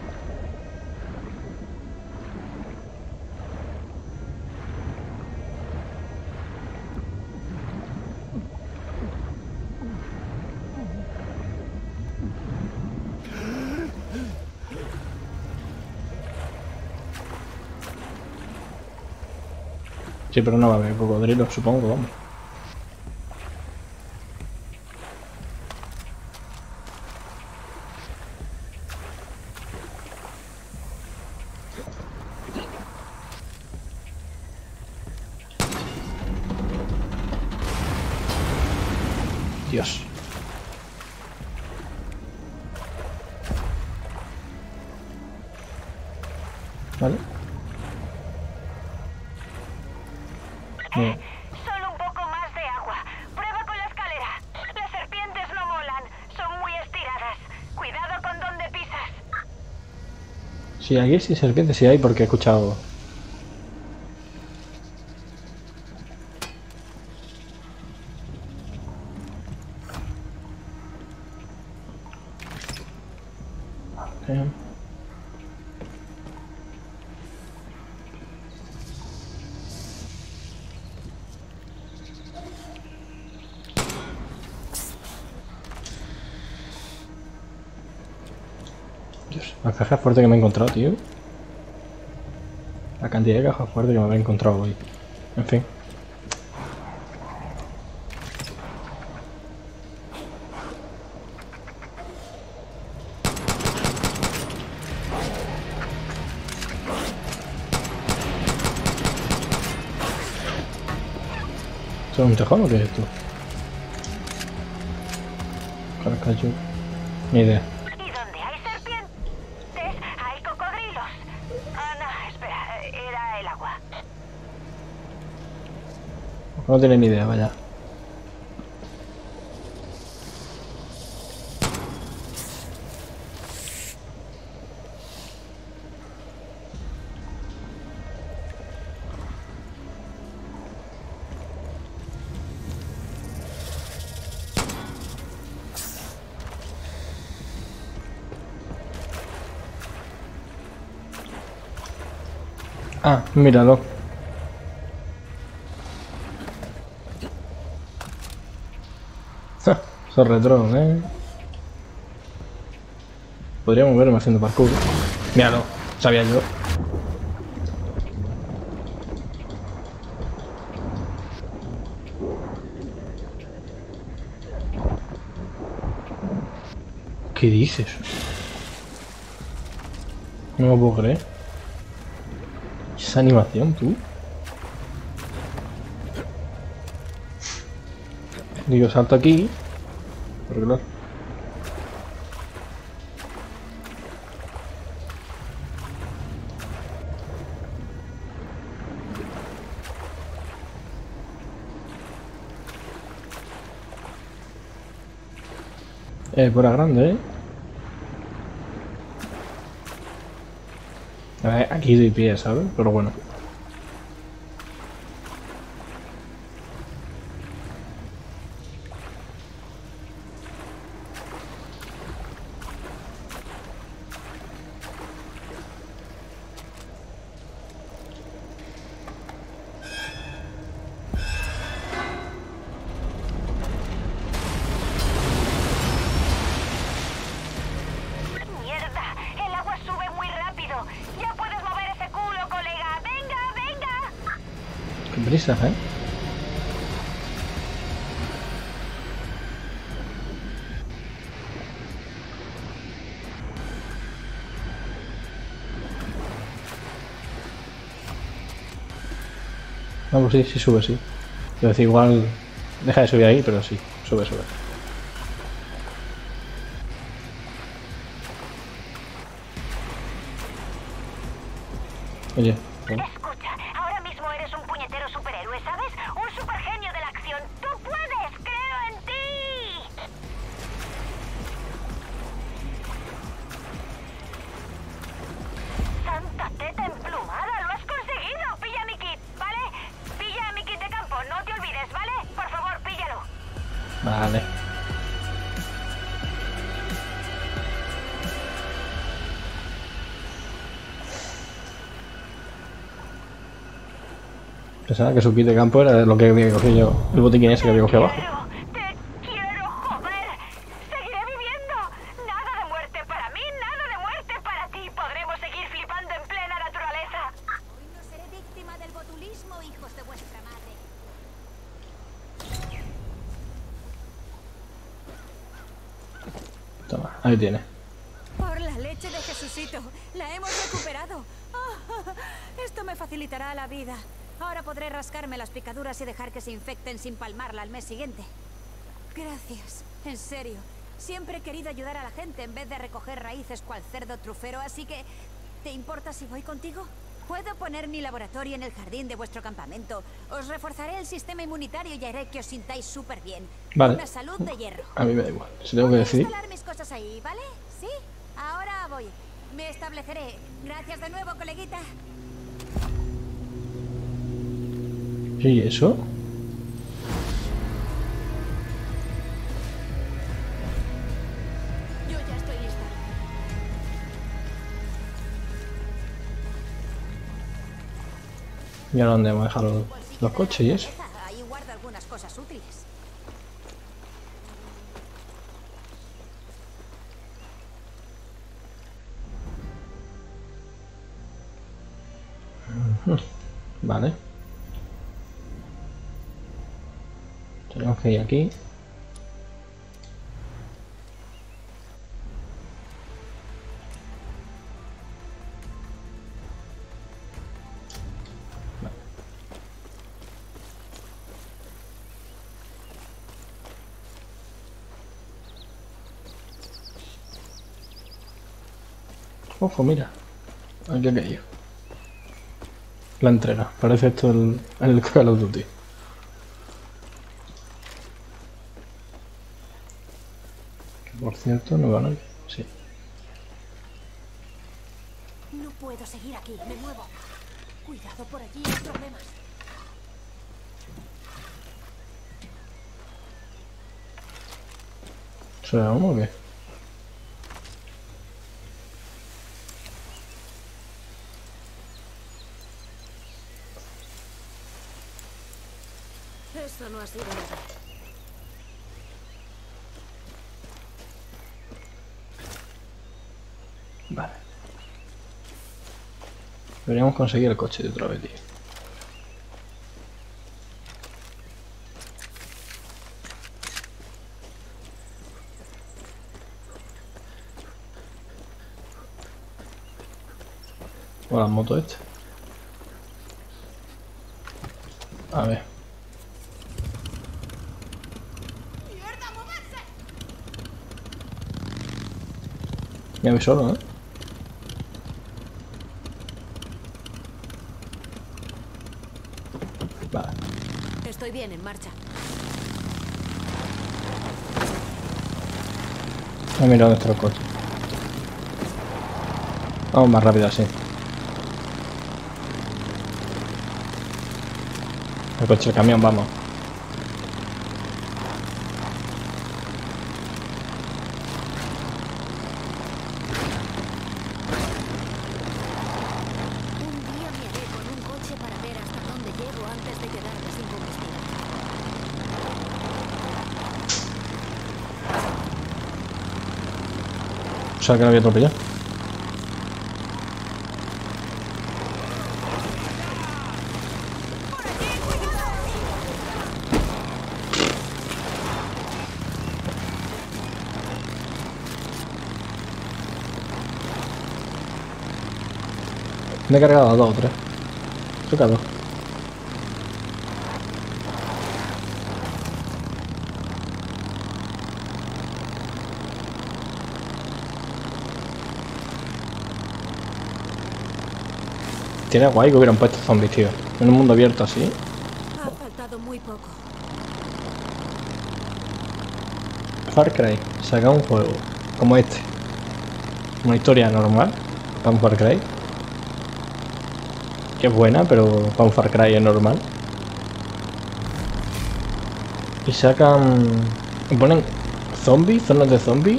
Sí, pero no va a haber cocodrilo, supongo, vamos. Dios. Vale. Bien. Solo un poco más de agua. Prueba con la escalera. Las serpientes no molan. Son muy estiradas. Cuidado con donde pisas. Sí, aquí sí serpientes sí hay porque he escuchado. Vale. Dios, la caja fuerte que me he encontrado, tío. La cantidad de cajas fuertes que me había encontrado hoy. En fin. ¿Eso es un tejón o qué es esto? Carcacho. Ni idea. Y donde hay serpientes, hay cocodrilos. Ah, no, espera. Era el agua. No tiene ni idea, vaya. Ah, míralo. Eso es retro, ¿eh? Podríamos verme haciendo parkour. Míralo, sabía yo. ¿Qué dices? No me puedo creer. Esa animación, tú. Digo, salto aquí. Pero claro. Eh, por grande, ¿eh? A ver, aquí doy pie, ¿sabes? Pero bueno. Qué prisa, ¿eh? No, pues sí, sí sube, sí. Quiero decir, igual deja de subir ahí, pero sí, sube, sube. Oye, bueno. Escucha, ahora mismo eres un puñetero superhéroe, ¿sabes? Un supergenio de la acción. ¡Tú puedes! ¡Creo en ti! ¡Santa teta emplumada! ¡Lo has conseguido! Pilla mi kit, ¿vale? Pilla mi kit de campo, no te olvides, ¿vale? Por favor, píllalo. Vale. Pensaba que su kit de campo era lo que había cogido yo, el botiquín ese que había cogido abajo. Te quiero, joder. Seguiré viviendo. Nada de muerte para mí, nada de muerte para ti. Podremos seguir flipando en plena naturaleza. Hoy no seré víctima del botulismo, hijos de vuestra madre. Toma, ahí tiene. Por la leche de Jesucito, la hemos recuperado. Oh, esto me facilitará la vida. Ahora podré rascarme las picaduras y dejar que se infecten sin palmarla al mes siguiente. Gracias, en serio. Siempre he querido ayudar a la gente en vez de recoger raíces cual cerdo trufero, así que... ¿te importa si voy contigo? Puedo poner mi laboratorio en el jardín de vuestro campamento. Os reforzaré el sistema inmunitario y haré que os sintáis súper bien. Vale. Una salud de hierro. A mí me da igual, si tengo que decidir. Voy a instalar mis cosas ahí, ¿vale? ¿Sí? Ahora voy. Me estableceré. Gracias de nuevo, coleguita. ¿Y eso? Yo ya estoy lista. ¿Y ahora dónde hemos dejado los, los coches y eso? Ahí guardo algunas cosas útiles. Vale. Tenemos que ir aquí. Vale. Ojo, mira. Aquí ha caído. La entrega. Parece esto el, el Call of Duty. Por cierto, no van a ir. Sí. No puedo seguir aquí, me muevo. Cuidado por allí, hay problemas. ¿Se la vamos o qué? Eso no ha sido nada. Vale. Deberíamos conseguir el coche de otra vez, tío. O la moto esta. A ver. Me voy solo, ¿eh? Vale. Estoy bien, en marcha. Ah, mira dónde está el coche. Vamos más rápido así. El coche, el camión, vamos. Un día me haré con un coche para ver hasta dónde llego antes de quedarme sin combustible. O sea que lo había atropellado. Me he cargado a dos o tres. Toca dos. Tiene guay que hubieran puesto zombies, tío. En un mundo abierto así. Ha faltado muy poco. Far Cry. Saca un juego como este. Una historia normal. Para un Far Cry. Que es buena, pero para un Far Cry es normal. Y sacan... Y ponen zombies, zonas de zombies.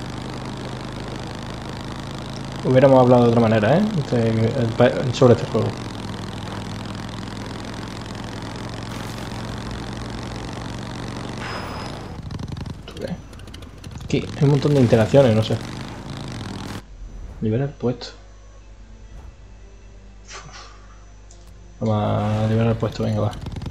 Hubiéramos hablado de otra manera, ¿eh? Este, sobre este juego. Aquí hay un montón de interacciones, no sé. Liberar el puesto. Vamos a liberar el puesto, venga, va.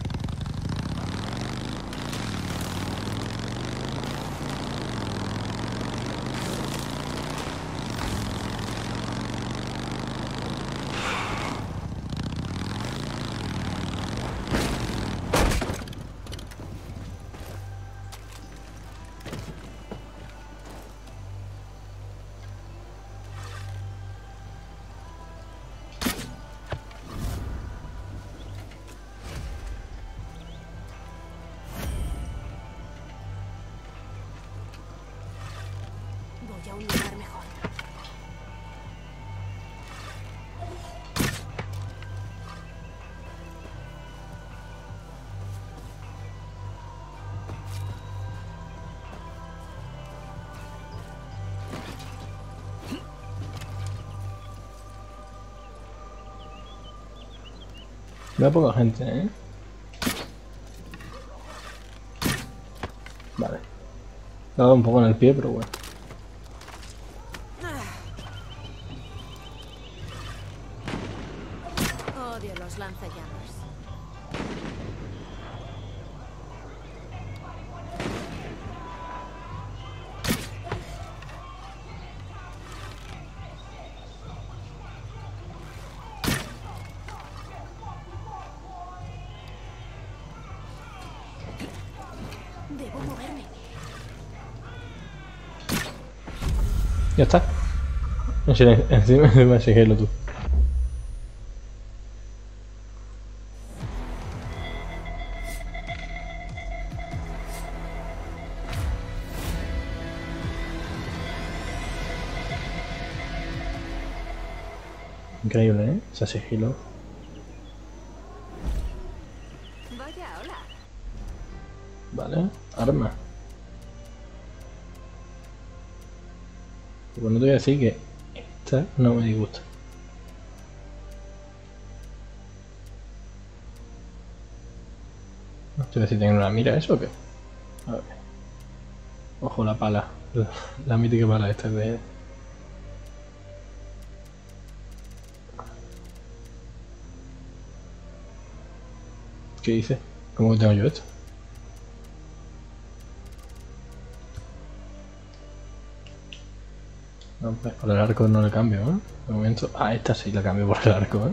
Voy a un lugar mejor. Veo poca gente, ¿eh? Vale. Le he dado un poco en el pie, pero bueno. Odio los lanzallamas. Debo moverme. Ya está. Encima, encima, encima síguelo tú. Increíble, ¿eh? Ese sigilo. Vaya, hola. Vale, arma. Pues no te voy a decir que esta no me disgusta. ¿Te ves si tiene una mira eso o qué? A ver. Ojo la pala. La, la mítica pala esta de... ¿Qué dice? ¿Cómo que tengo yo esto? No, pues por el arco no le cambio, ¿eh? De momento... Ah, esta sí la cambio por el arco, ¿eh?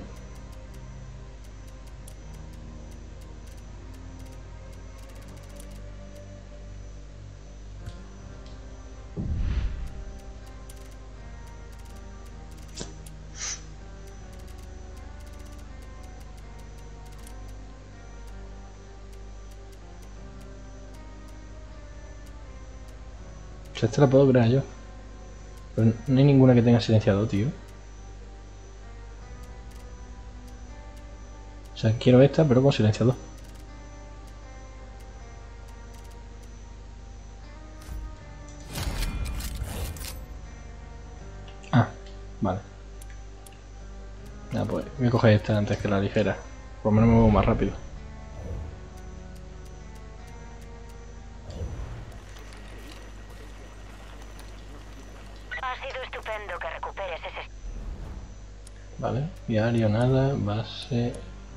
O sea, esta la puedo crear yo. Pero no hay ninguna que tenga silenciado, tío. O sea, quiero esta, pero con silenciador. Ah, vale. Ya, pues voy a coger esta antes que la ligera. Por lo menos me muevo más rápido. Vale, diario nada, base...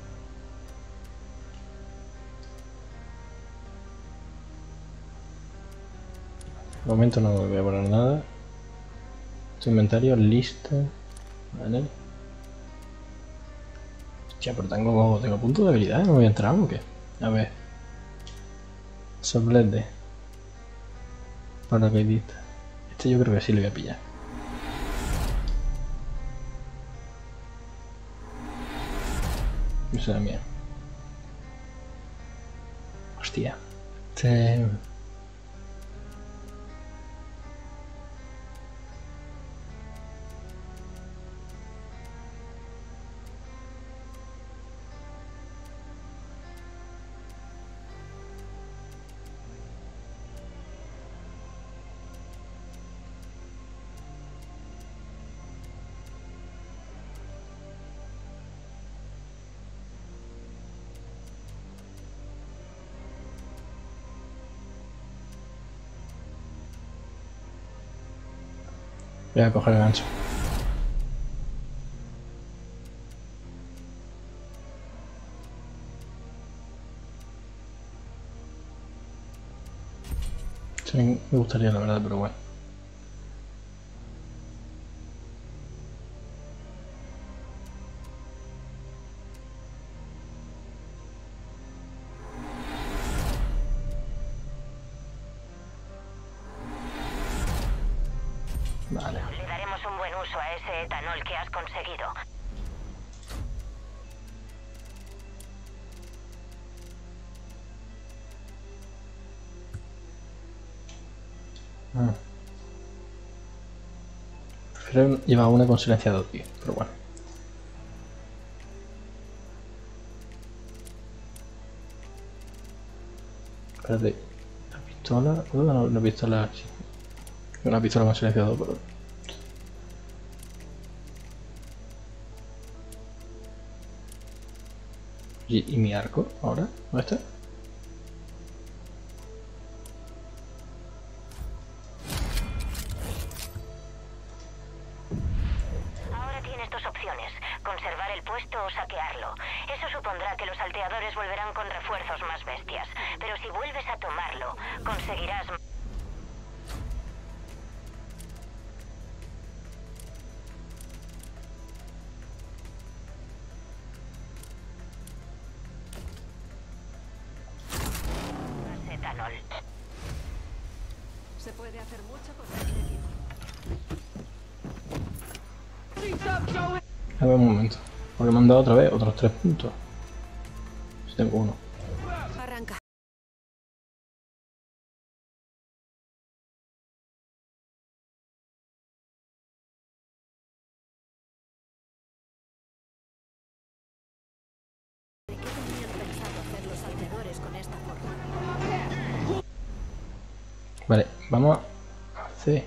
De momento no voy a poner nada. Este inventario, lista... Vale. Hostia, pero tengo, tengo punto de habilidad, ¿no voy a entrar o qué? A ver... Soblete. Paracaidista. Este yo creo que sí lo voy a pillar. Esa es la mía. Hostia. Este... Voy a coger el gancho. Sí, me gustaría la verdad, pero bueno. Vale. Le daremos un buen uso a ese etanol que has conseguido. Ah. Prefiero llevar una con silenciador, tío, pero bueno. Espérate. La pistola... Uh, no, una pistola... Sí. Una pistola con silenciador, pero... ¿Y, y mi arco? ¿Ahora? ¿Dónde está? Ahora tienes dos opciones, conservar el puesto o saquearlo. Eso supondrá que los salteadores volverán con refuerzos más bestias, pero si vuelves a tomarlo, conseguirás... etanol. Se puede hacer mucho con este equipo. A ver un momento. Porque me han dado otra vez otros tres puntos. Si tengo uno. Arranca. ¿De qué tenían pensado hacer los salteadores con esta forma? Vale, vamos a hacer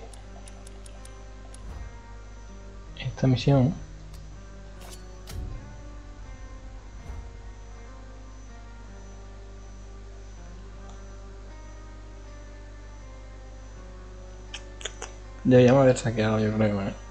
esta misión. Deberíamos haber saqueado, yo creo, ¿eh?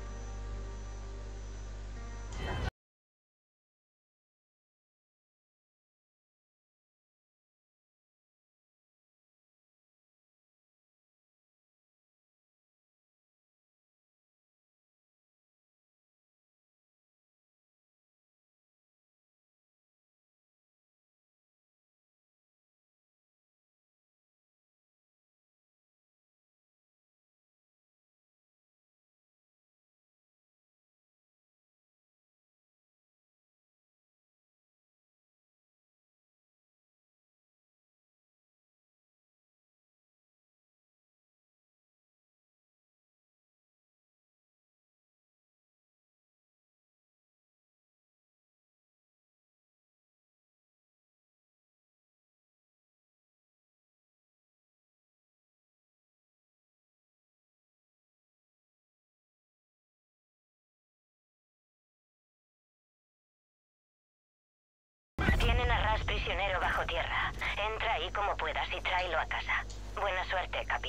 Tienen a Ras prisionero bajo tierra. Entra ahí como puedas y tráelo a casa. Buena suerte, Capi.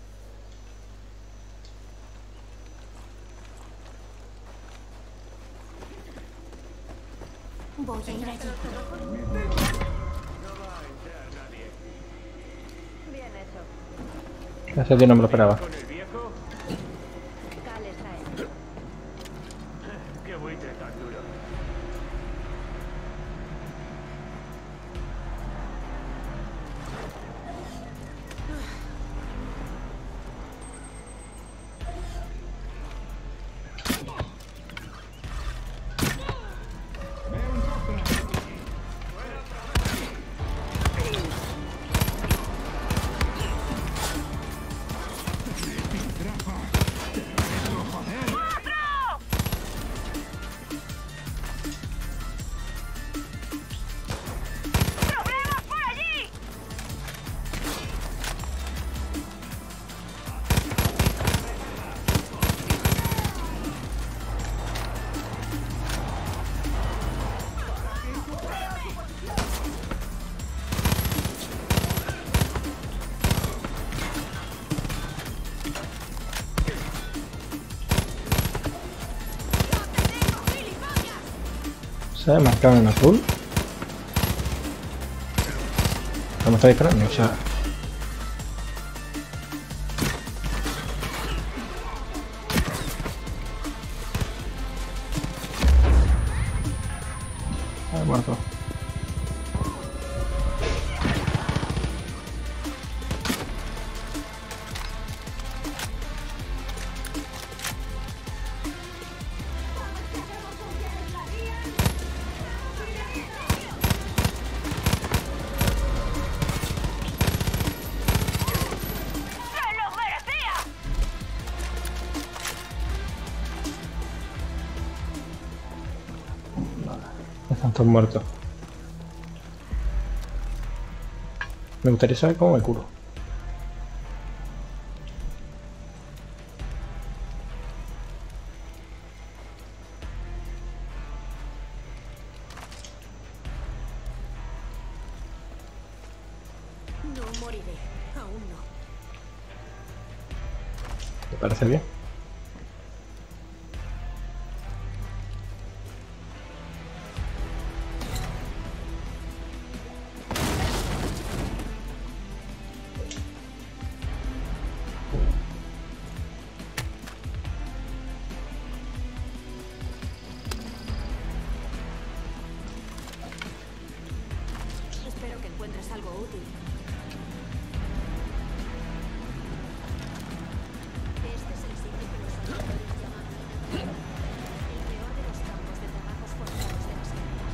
Voy a ir allí. Bien hecho. Ese tío no me lo esperaba. Cal está hecho. Qué buitre tan duro. Se ha marcado en azul. ¿Cómo está disparando? O sea... Ah, muerto. Están todos muertos. Me gustaría saber cómo me curo. No moriré. Aún no. ¿Te parece bien? Espero que encuentres algo útil. Este es el sitio que los soldados llaman el peor de los campos de trabajos forzados de las guerras.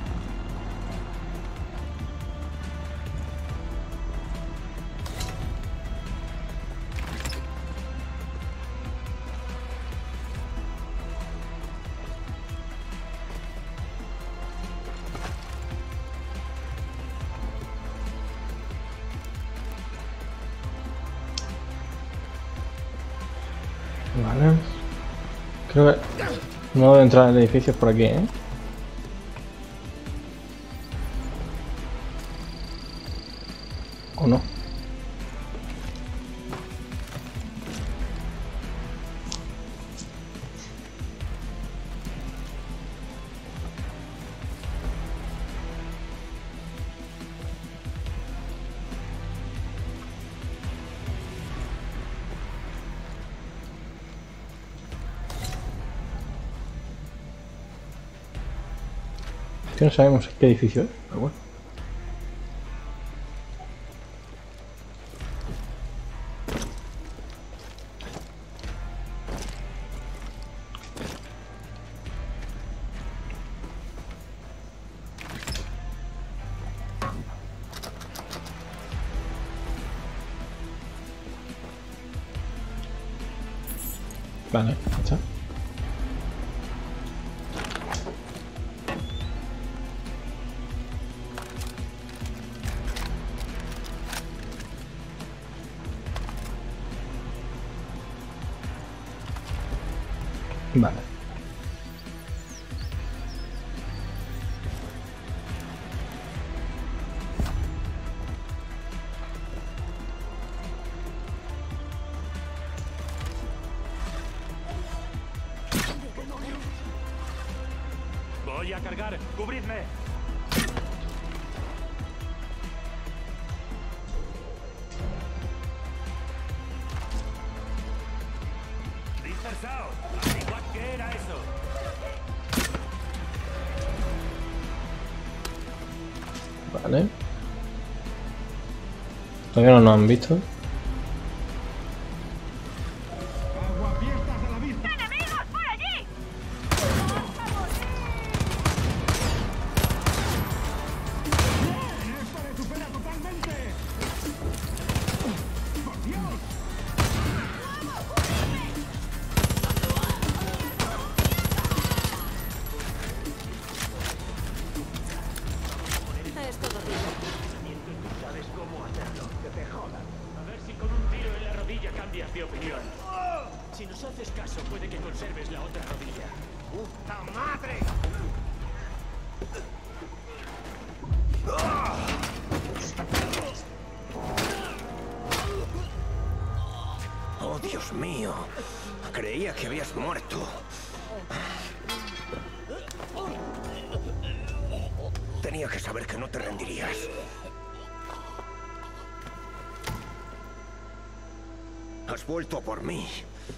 Vale. Creo que no debo entrar al edificio por aquí, ¿eh? ¿O no? que no sabemos qué edificio es, pero bueno. Vale, ya está. Vale. Voy a cargar. ¡Cubridme! Dispersaos. Averiguad qué era eso. Vale. Todavía no nos han visto. ¡Enemigos por allí! Es todo bien. ¿Sabes cómo hacerlo? Que te jodan. A ver si con un tiro en la rodilla cambias de opinión. Si nos haces caso, puede que conserves la otra rodilla. ¡Puta madre! Oh, Dios mío. Creía que habías muerto. Tenía que saber que no te rendirías. Has vuelto a por mí.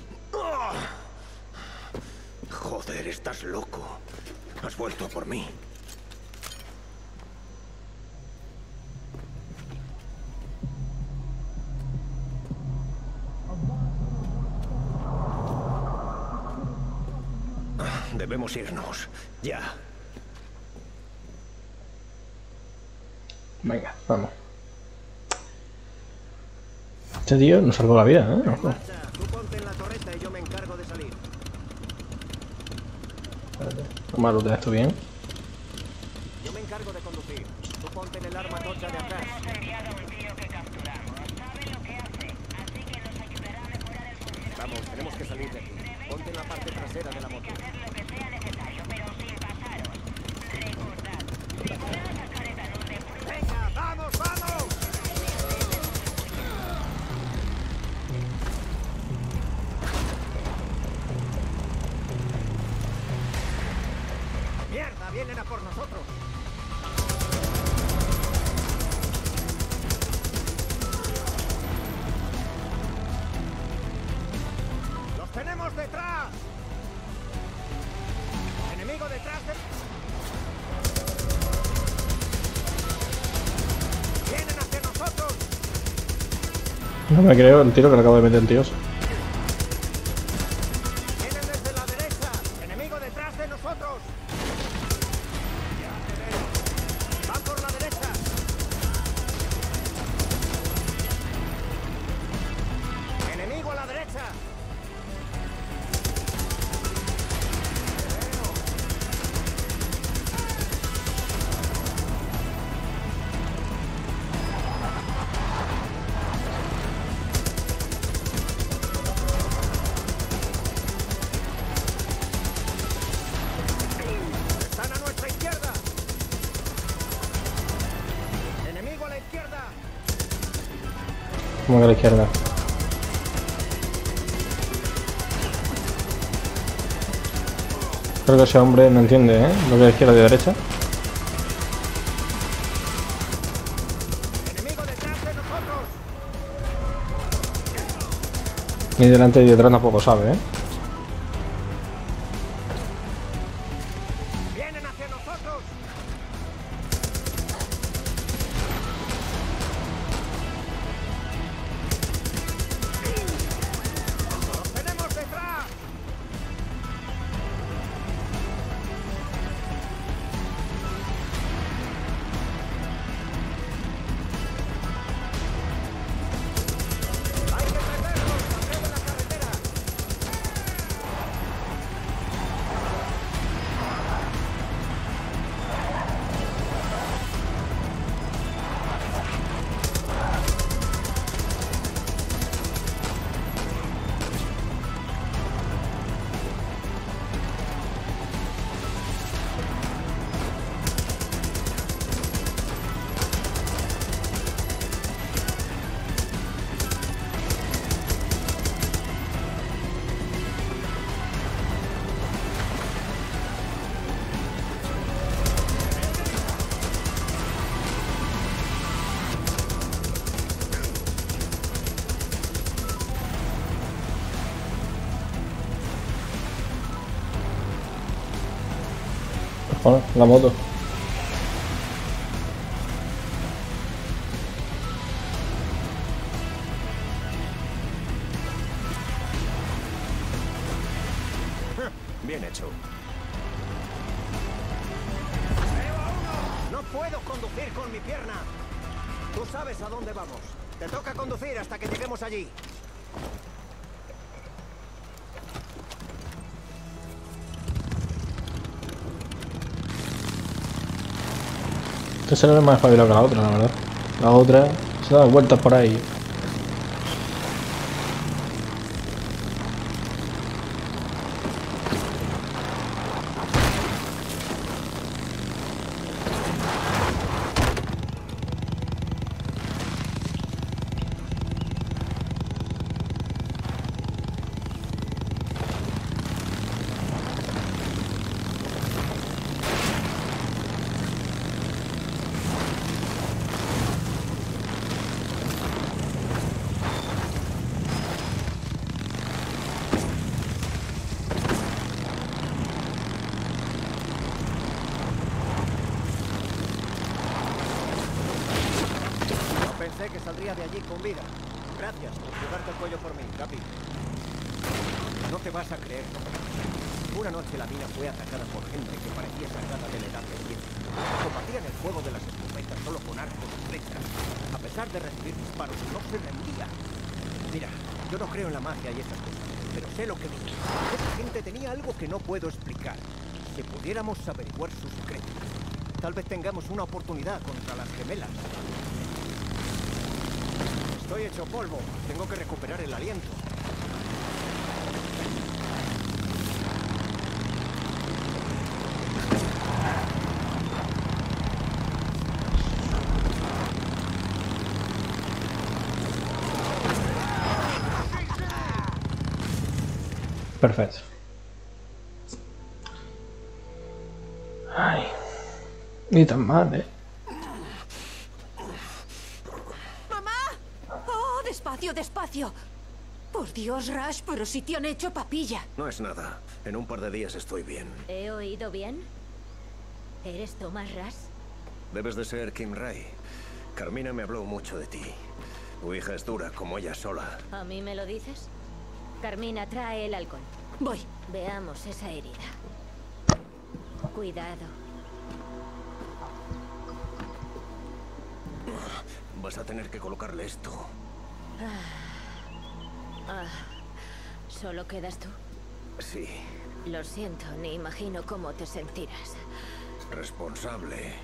Joder, estás loco. Has vuelto a por mí. Debemos irnos. Ya. Venga, vamos. Este tío nos salvó la vida, ¿eh? Ojo. Tú ponte en la torreta y yo me encargo de salir. Espérate. Vamos a lootear esto bien. Yo me encargo de conducir. Tú ponte en el arma tocha de atrás. Hemos enviado a un tío que capturamos. Sabe lo que hace, así que nos ayudará a mejorar el funcionamiento. Vamos, tenemos que salir de aquí. Ponte en la parte trasera de la moto. Hacer lo que sea necesario, pero sin pasaros. Recordad, si podemos sacar esta luz de prueba. ¡Venga, vamos, vamos! ¡Mierda! ¡Vienen a por nosotros! ¡Los tenemos detrás! ¡Enemigo detrás de... ¡Vienen hacia nosotros! No me creo el tiro que le acabo de meter el tío. ¡Vienen desde la derecha! ¡Enemigo detrás de nosotros! ¡Ya te veo! ¡Van por la derecha! ¡Enemigo a la derecha! ¡Están a nuestra izquierda! ¡Enemigo a la izquierda! Como que a la izquierda. Creo que ese hombre no entiende, ¿eh? Lo que es izquierda y derecha. ¡Enemigo detrás de nosotros! Ni delante ni detrás tampoco sabe, ¿eh? ¡Vienen hacia nosotros! Joder, la moto. Bien hecho. No puedo conducir con mi pierna. Tú sabes a dónde vamos. Te toca conducir hasta que lleguemos allí. Este será más espabilado que la otra, la verdad. La otra se da vueltas por ahí. Pensé que saldría de allí con vida. Gracias por jugarte el cuello por mí, Capi. No te vas a creer. Una noche la mina fue atacada por gente que parecía sacada de la edad de hielo. Combatían el fuego de las escopetas solo con arcos y flechas. A pesar de recibir disparos, no se rendía. Mira, yo no creo en la magia y esas cosas, pero sé lo que vi. Esa gente tenía algo que no puedo explicar. Si pudiéramos averiguar sus secretos, tal vez tengamos una oportunidad contra las gemelas. Estoy hecho polvo. Tengo que recuperar el aliento. Perfecto. Ay. Ni tan mal, eh. Despacio, despacio. Por Dios, Rush, pero si te han hecho papilla. No es nada. En un par de días estoy bien. ¿He oído bien? ¿Eres Thomas Rush? Debes de ser Kim Ray. Carmina me habló mucho de ti. Tu hija es dura, como ella sola. ¿A mí me lo dices? Carmina, trae el alcohol. Voy. Veamos esa herida. Cuidado. Vas a tener que colocarle esto. Ah. Ah. ¿Solo quedas tú? Sí. Lo siento, ni imagino cómo te sentirás. Responsable.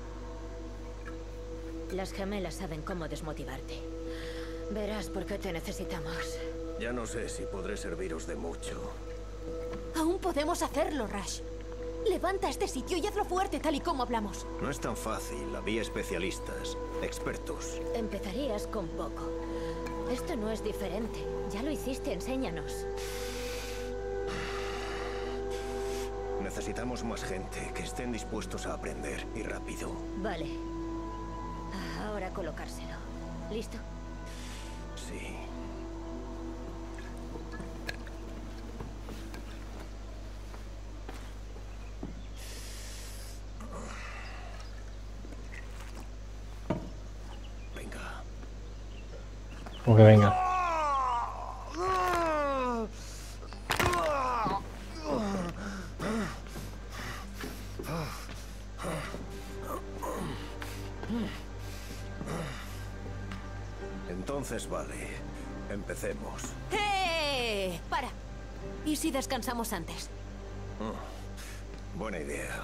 Las gemelas saben cómo desmotivarte. Verás por qué te necesitamos. Ya no sé si podré serviros de mucho. Aún podemos hacerlo, Rush. Levanta este sitio y hazlo fuerte tal y como hablamos. No es tan fácil. Había especialistas, expertos. Empezarías con poco. Esto no es diferente. Ya lo hiciste, enséñanos. Necesitamos más gente que estén dispuestos a aprender y rápido. Vale. Ahora colocárselo. ¿Listo? Sí. Venga. Como que venga. Entonces vale, empecemos. ¡Eh! Para. ¿Y si descansamos antes? Oh, buena idea.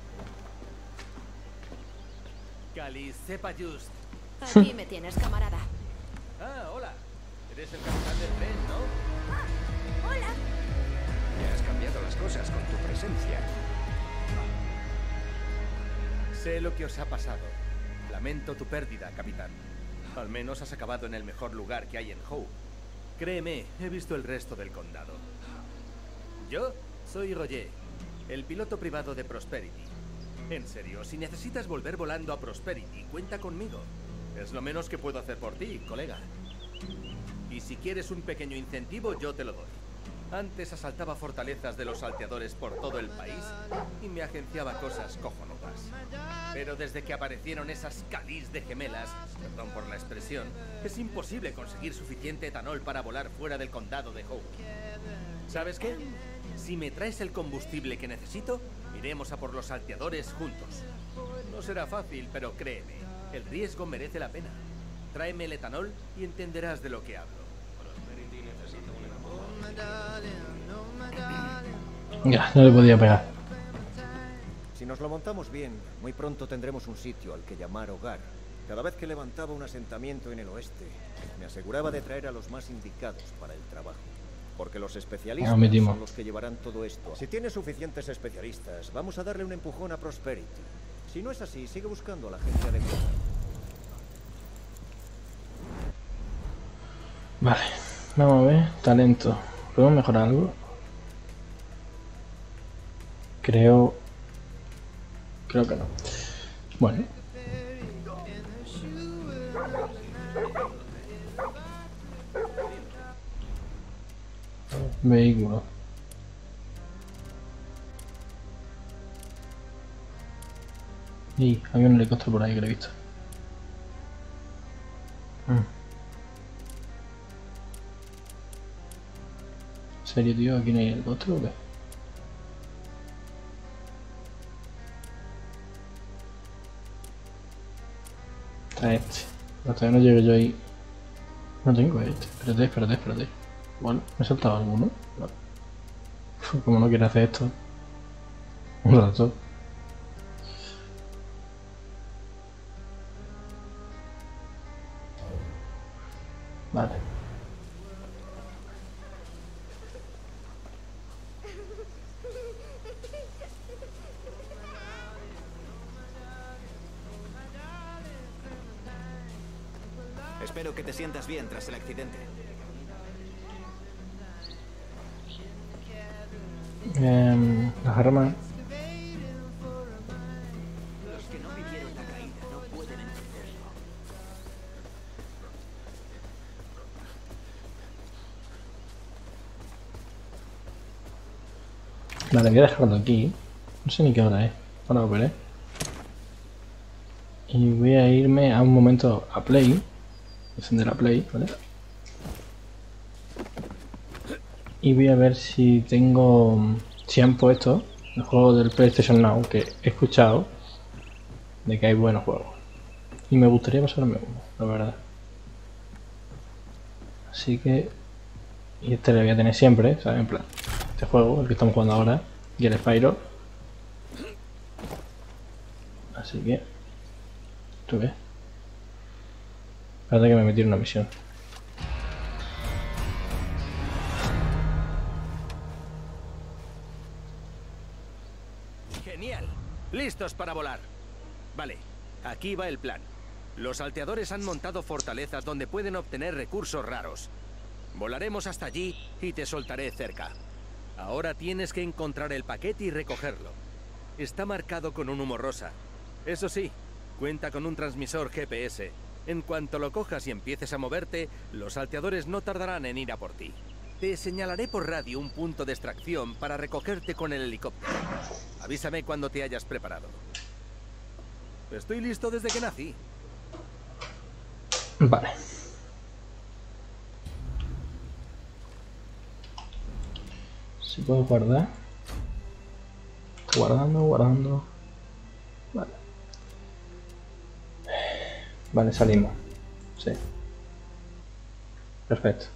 Cali, sepa just. Aquí me tienes, camarada. Ah, hola. Eres el capitán del tren, ¿no? Hola. Me has cambiado las cosas con tu presencia. Sé lo que os ha pasado. Lamento tu pérdida, capitán. Al menos has acabado en el mejor lugar que hay en Hope. Créeme, he visto el resto del condado. Yo soy Roger, el piloto privado de Prosperity. En serio, si necesitas volver volando a Prosperity, cuenta conmigo. Es lo menos que puedo hacer por ti, colega. Y si quieres un pequeño incentivo, yo te lo doy. Antes asaltaba fortalezas de los salteadores por todo el país y me me agenciaba cosas cojonudas. Pero desde que aparecieron esas Khalees de gemelas, perdón por la expresión, es imposible conseguir suficiente etanol para volar fuera del condado de Hope. ¿Sabes qué? Si me traes el combustible que necesito, iremos a por los salteadores juntos. No será fácil, pero créeme, el riesgo merece la pena. Tráeme el etanol y entenderás de lo que hablo. Ya, no le podía pegar. Si nos lo montamos bien, muy pronto tendremos un sitio al que llamar hogar. Cada vez que levantaba un asentamiento en el oeste, me aseguraba de traer a los más indicados para el trabajo. Porque los especialistas son los que llevarán todo esto. Si tiene suficientes especialistas, vamos a darle un empujón a Prosperity. Si no es así, sigue buscando a la gente adecuada. Vale, vamos a ver. Talento. ¿Podemos mejorar algo? Creo... Creo que no. Bueno. Vehículo. Y había un helicóptero por ahí que lo he visto. Mm. ¿En serio, tío? ¿Aquí no hay helicóptero o qué? Está este. Hasta que no llegue yo ahí. No tengo este. Espérate, espérate, espérate. Bueno, me he saltado alguno. No. Como no quiere hacer esto. Un rato. Vale. Espero que te sientas bien tras el accidente. Eh, las armas. Los que no vivieron la caída no pueden entenderlo. Vale, voy a dejarlo aquí. No sé ni qué hora es. Ahora lo veré. Y voy a irme a un momento a Play. Encender la Play, ¿vale? Y voy a ver si tengo... Si han puesto el juego del PlayStation Now, que he escuchado de que hay buenos juegos. Y me gustaría pasarme uno, la verdad. Así que... Y este lo voy a tener siempre, ¿sabes? En plan, este juego, el que estamos jugando ahora, y el Spyro. Así que... ¿Tú ves? Espérate que me metí en una misión. Genial. Listos para volar. Vale, aquí va el plan. Los salteadores han montado fortalezas donde pueden obtener recursos raros. Volaremos hasta allí y te soltaré cerca. Ahora tienes que encontrar el paquete y recogerlo. Está marcado con un humo rosa. Eso sí, cuenta con un transmisor G P S. En cuanto lo cojas y empieces a moverte, los salteadores no tardarán en ir a por ti. Te señalaré por radio un punto de extracción para recogerte con el helicóptero. Avísame cuando te hayas preparado. Estoy listo desde que nací. Vale. Si puedo guardar. Estoy guardando, guardando. Vale. Vale, salimos. Sí. Perfecto.